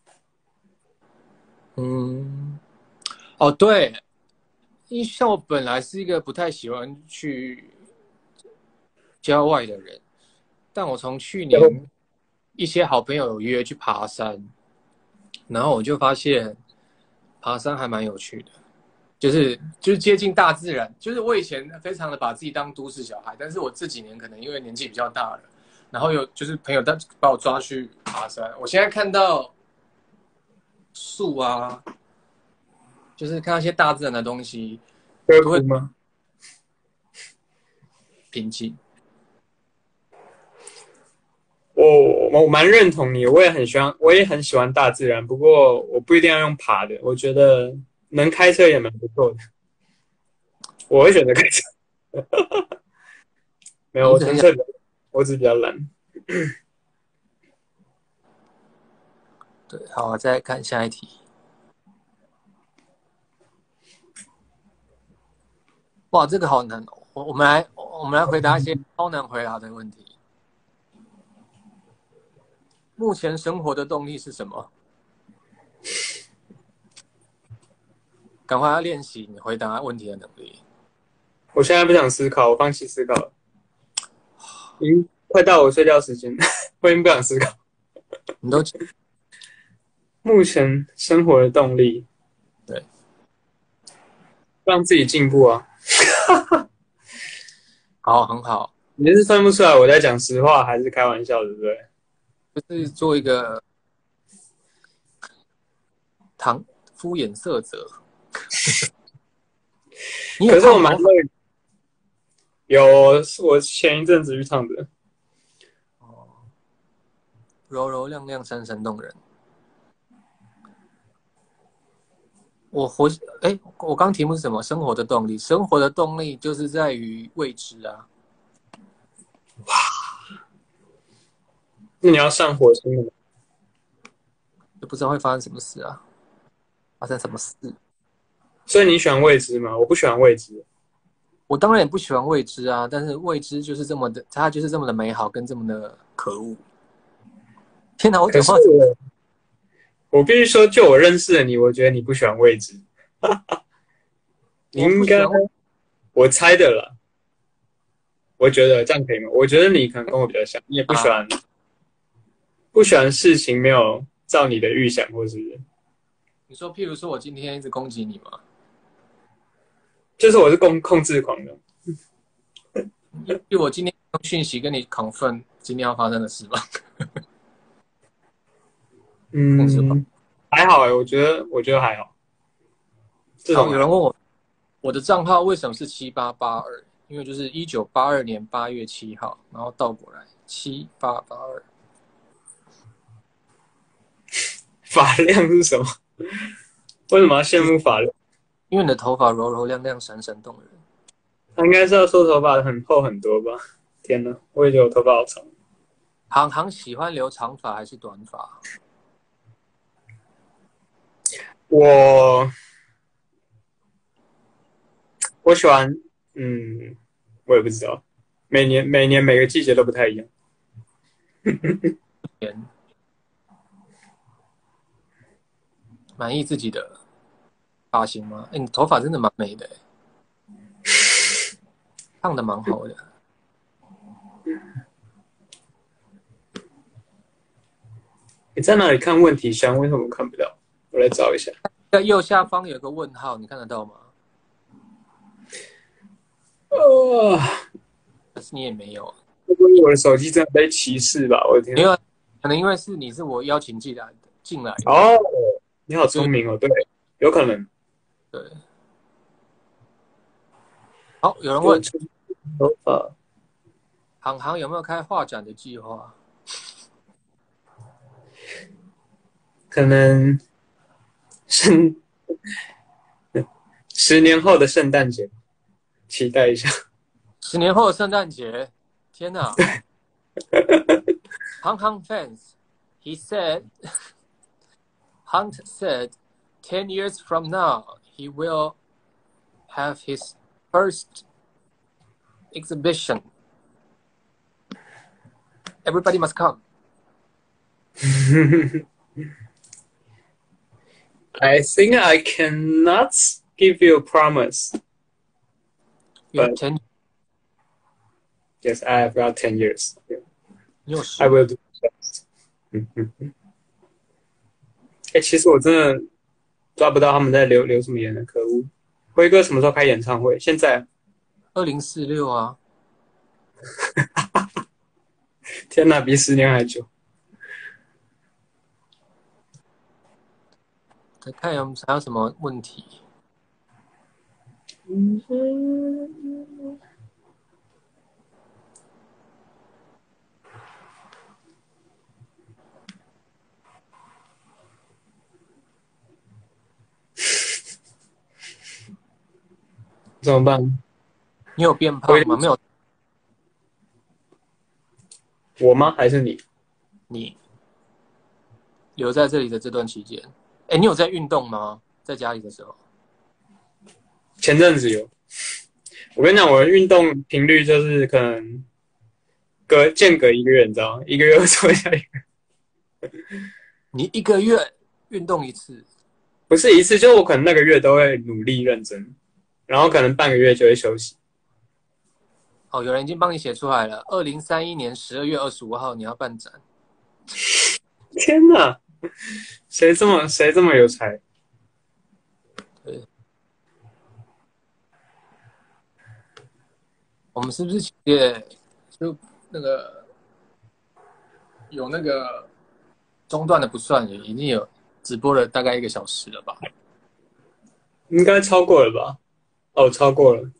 嗯，哦对，因为像我本来是一个不太喜欢去郊外的人，但我从去年一些好朋友有约去爬山，然后我就发现爬山还蛮有趣的，就是接近大自然。就是我以前非常的把自己当都市小孩，但是我这几年可能因为年纪比较大了，然后有就是朋友把我抓去爬山，我现在看到树啊，就是看到一些大自然的东西，
会
都会
哭吗？
平静。
我蛮认同你，我也很喜欢大自然，不过我不一定要用爬的，我觉得能开车也蛮不错的。我会选择开车，没有，
你一直很想
我只是比较懒。
对，好，再看下一题。哇，这个好难哦。我们来回答一些超难回答的问题。目前生活的动力是什么？赶快要练习你回答问题的能力。
我现在不想思考，我放弃思考了，已经快到我睡觉时间，我已经不想思考。
你都
目前生活的动力，
对，
让自己进步啊。
好，很好，
你是分不出来我在讲实话还是开玩笑，对不对？
就是做一个糖敷衍色泽。你有
可是我
烫头发
蛮乐意，有是我前一阵子去烫的。
哦，柔柔亮亮，闪闪动人。我活，哎，我刚题目是什么？生活的动力，生活的动力就是在于未知啊，
那你要上火星了吗？
就不知道会发生什么事啊，发生什么事。
所以你喜欢未知吗？我不喜欢未知。
我当然也不喜欢未知啊，但是未知就是这么的，它就是这么的美好，跟这么的可恶。天哪，我
可是
讲话怎么？
我必须说，就我认识的你，我觉得你不喜欢未知。你
我不
应该，
喜欢
我猜的啦。我觉得这样可以吗？我觉得你可能跟我比较像，你也
啊。
不喜欢事情没有照你的预想，或是
你说，譬如说我今天一直攻击你嘛，
就是我是控制狂的。
因为我今天用讯息跟你 confirm 今天要发生的事嘛，控制狂。
嗯，还好哎，我觉得还好，这
好，
种还好。
有人问我的账号为什么是7882？因为就是1982年8月7号，然后倒过来7882。
发量是什么？为什么要羡
就是
慕发量？
因为你的头发柔柔亮亮、闪闪动人。
他应该是要说头发很厚很多吧？天哪，我也觉得我头发好长。
行行喜欢留长发还是短发？
我我喜欢，嗯，我也不知道，每年每个季节都不太一样。
满意自己的发型吗？哎，你头发真的蛮美的，烫的蛮好的。
你在哪里看问题箱？为什么看不到？我来找一下。
在右下方有个问号，你看得到吗？
哦，
但是你也没有，
我的手机真的被歧视吧？我的天！
因为可能因为你是我邀请进来的，
哦，你好
所以
聪明哦。对，有可能。
对。好，有人问
就头发
行有没有开画展的计划？
可能 10年后的圣诞节，期待一下。
10年后的圣诞节，天哪！Hang Hang fans, he said, Hunt said, 10 years from now, he will have his first exhibition. Everybody must come.
I think I cannot give you a promise.
You have 10.
Yes, I have got 10 years.
I
will do my best. 其实我真的抓不到他们在留什么言的，可恶！辉哥什么时候开演唱会？现在
2046啊！
天哪，比10年还久。
再看还有什么问题？
怎么办？
你有变胖吗？没有。
我吗？还是你？
你留在这里的这段期间，你有在运动吗？在家里的时候？
前阵子有。我跟你讲，我的运动频率就是可能间隔1个月，你知道吗？1个月会做一下。
你1个月运动1次？
不是1次，就我可能那个月都会努力认真，然后可能半个月就会休息。
哦，有人已经帮你写出来了。2031年12月25号你要办展。
天哪，谁这么有才？
对，我们是不是也就那个有那个中断的不算，已经有直播了大概1个小时了吧？
应该超过了吧？哦，超过了。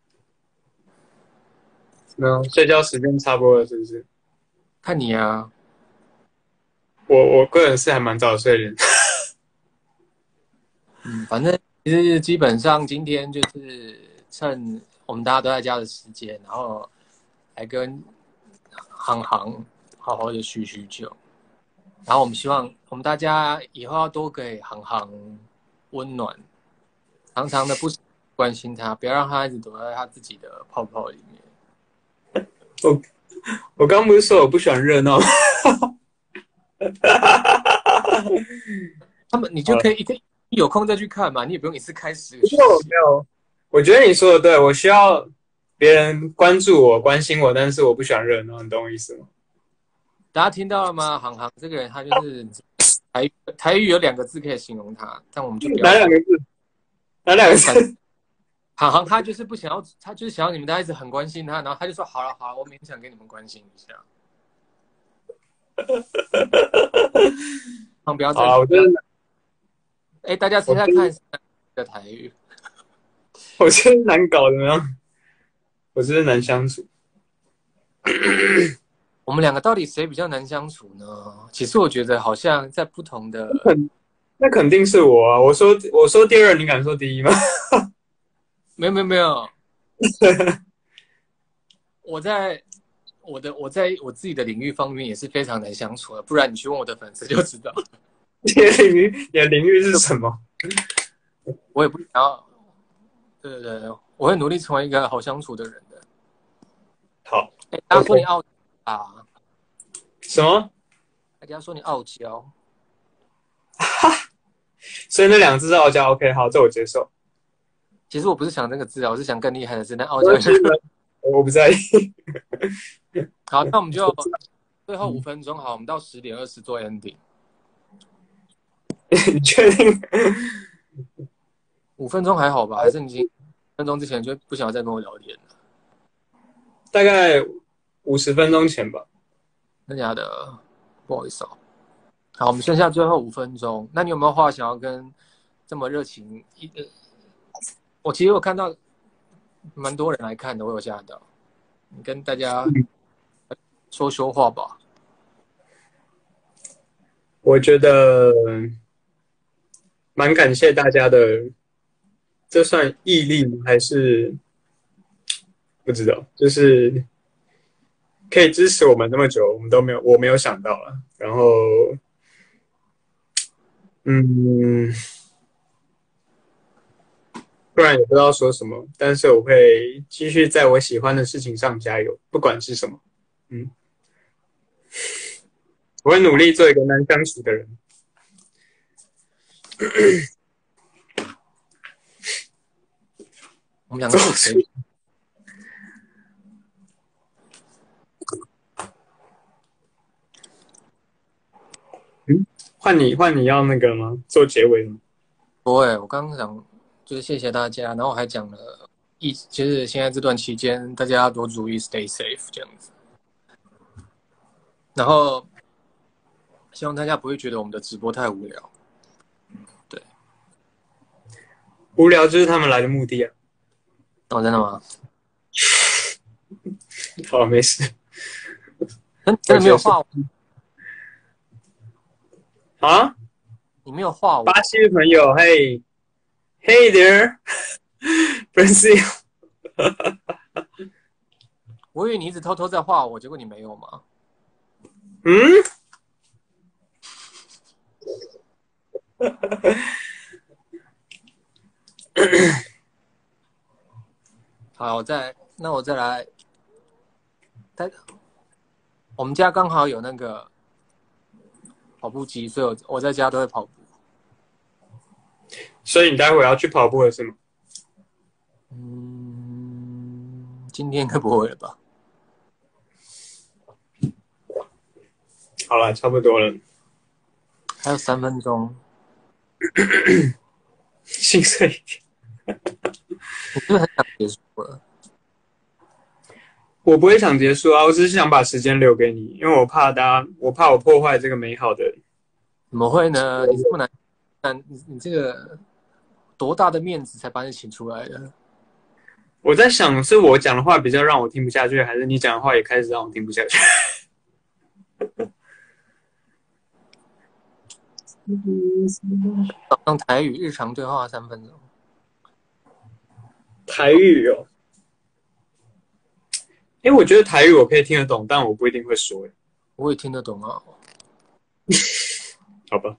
没有，睡觉时间差不多了，是不是？
看你啊。
我个人是还蛮早睡的。
反正其实基本上今天就是趁我们大家都在家的时间，然后来跟航好好的叙旧。然后我们希望我们大家以后要多给航温暖，常常的不关心他，不要让他一直躲在他自己的泡泡里面。
我刚不是说我不喜欢热闹吗？
你就可以一有空再去看嘛，你也不用一次开10个小时。
没有，我觉得你说的对，我需要别人关注我、关心我，但是我不喜欢热闹，你懂我意思吗？
大家听到了吗？航这个人他就是台语有2个字可以形容他，但我们就不要。
哪2个字？哪2个字？
航他就是不想要，他就是想要你们大家一直很关心他，然后他就说好了，我勉强给你们关心一下。不要再。
我觉得，
大家猜猜看的台语。
我觉得难搞的呢，我觉得难相处。
我们2个到底谁比较难相处呢？其实我觉得好像在不同的。
那肯定是我啊！我说第2，你敢说第1吗？
没有。我在我自己的领域方面也是非常难相处的，不然你去问我的粉丝就知道。
你的领域是什么？
我也不想要。对，我会努力成为一个好相处的人的。
好。
大家说你傲啊？
什么？
大家说你傲娇。
所以那2个字是傲娇。OK， 好，这我接受。
其实我不是想这个字啊，我是想更厉害的是那傲娇。
我不在意。
好，那我们就最后5分钟，好，我们到10点20做 ending。
你确定
？5分钟还好吧？还是你已经5分钟之前就不想再跟我聊天了？
大概50分钟前吧。
真的假的？不好意思哦。好，我们剩下最后5分钟，那你有没有话想要跟这么热情？我其实有看到蛮多人来看的，我有吓到。你跟大家说话吧。
我觉得蛮感谢大家的这算毅力吗？还是不知道？就是可以支持我们那么久，我没有想到了。然后，嗯，不然也不知道说什么。但是我会继续在我喜欢的事情上加油，不管是什么。嗯，我会努力做一个难相处的人。
我们两个是谁？
换你要那个吗？做结尾吗？
不会，我刚刚讲就是谢谢大家，然后我还讲了就是现在这段期间大家要多注意 stay safe 这样子，然后希望大家不会觉得我们的直播太无聊。对，
无聊就是他们来的目的啊。
哦，真的吗？
好，没事。
真的没有画我
啊？
你没有画我？
巴西的朋友，嘿，Hey there，Brazil。
我以为你一直偷偷在画我，结果你没有吗？
嗯？
好，那我再来。我们家刚好有那个跑步机，所以我在家都会跑步。
所以你待会要去跑步了是吗？
今天应该不会了吧？
好了，差不多了。
还有3分钟。
心碎一点。
你是不是很想结束了？
我不会想结束啊，我只是想把时间留给你，因为我怕我破坏这个美好的。
怎么会呢？你这么难，你这个多大的面子才把你请出来的？
我在想，是我讲的话比较让我听不下去，还是你讲的话也开始让我听不下去？
用台语日常对话3分钟。
台语哦，因为我觉得台语我可以听得懂，但我不一定会说。
我也听得懂啊，
好吧。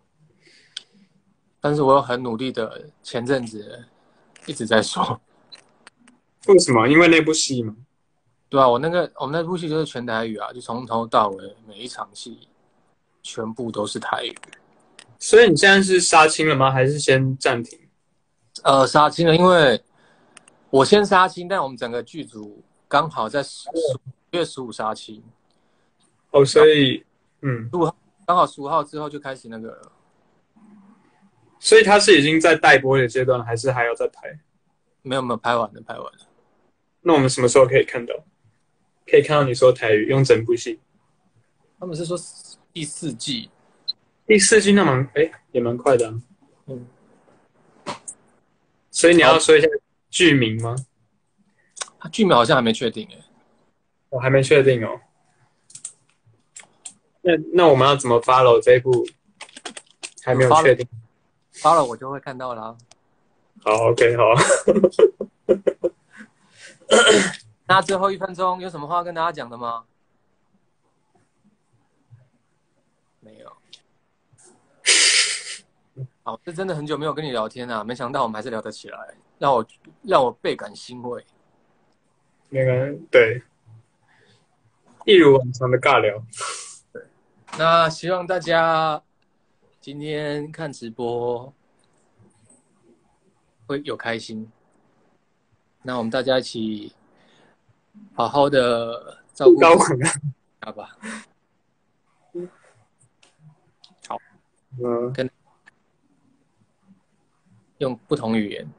但是我有很努力的，前阵子一直在说。
为什么？因为那部戏吗？
对啊，我们那部戏就是全台语啊，就从头到尾每一场戏全部都是台语。
所以你现在是杀青了吗？还是先暂停？
杀青了，因为我先杀青，但我们整个剧组刚好在月15杀青。
哦，所以
15号刚好15号之后就开始那个了。
所以他是已经在待播的阶段，还是还要再拍？
没有拍完了。
那我们什么时候可以看到？可以看到你说台语用整部戏？
他们是说第4季。
第4季那也蛮快的啊。所以你要说一下剧名吗？
剧名好像还没确定哎。
我还没确定哦。那我们要怎么 follow 这一部？还没有确定。
发了我就会看到啦。
好 ，OK， 好。
那最后1分钟有什么话跟大家讲的吗？没有。好，这真的很久没有跟你聊天啊，没想到我们还是聊得起来，让我倍感欣慰。
那个对，一如往常的尬聊。
那希望大家今天看直播会有开心。那我们大家一起好好的照顾
高
自己，好吧？好，跟用不同语言。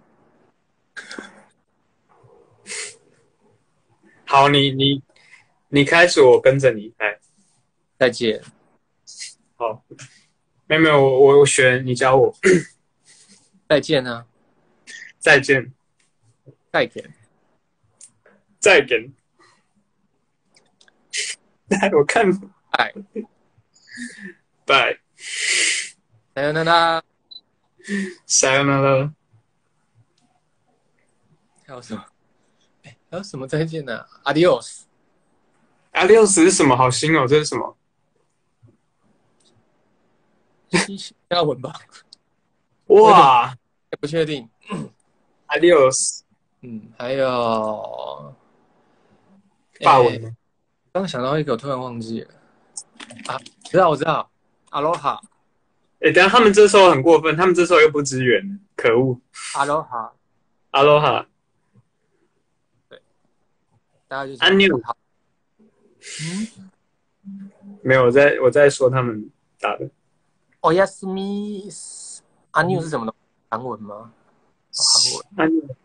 好，你开始，我跟着你来。
再见。
好，没有，我学你教我。
再见啊！
再见，
再见。
再见。来，我看。
拜。
拜。
さよなら。
さよなら。
还有什么？还有什么再见呢？Adios。
Adios 是什么？好新哦，这是什么？
西亚文吧？
哇
不确定。
，Adios，
还有，
法文吗？
刚想到一个，我突然忘记了啊！我知道，Aloha。
等下他们这时候很过分，他们这时候又不支援，可恶。
Aloha。
Aloha，
对，大概就这样。
安妞，没有，我在说他们打的。
Oyasumi。安妞是什么呢？韩文吗？韩文。
安妞，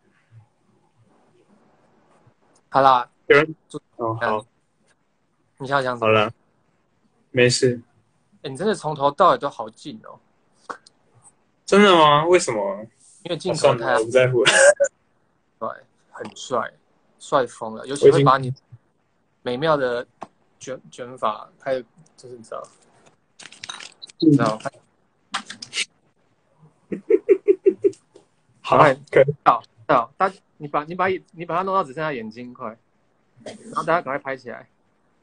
好啦，
有人哦，好，
你想讲什么？
好了，没事。
你真的从头到尾都好近哦。
真的吗？为什么？
因为镜头
算了，
太
我不在乎。
帅，很帅，帅疯了。尤其会把你美妙的卷发拍，就是你知道，
好，可以。
到，你把它弄到只剩下眼睛快，然后大家赶快拍起来。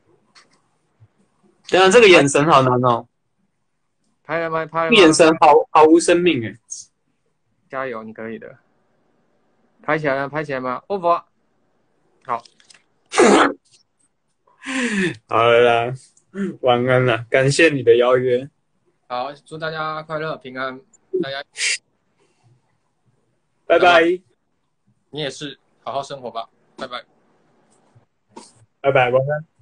等下这个眼神好难哦，
拍了吗？拍了吗？
眼神毫无生命哎。
加油，你可以的。拍起来了，拍起来吗？over。好，
好了啦，晚安了，感谢你的邀约。
好，祝大家快乐平安，大家
拜拜，
你也是，好好生活吧，拜拜。
拜拜，晚安。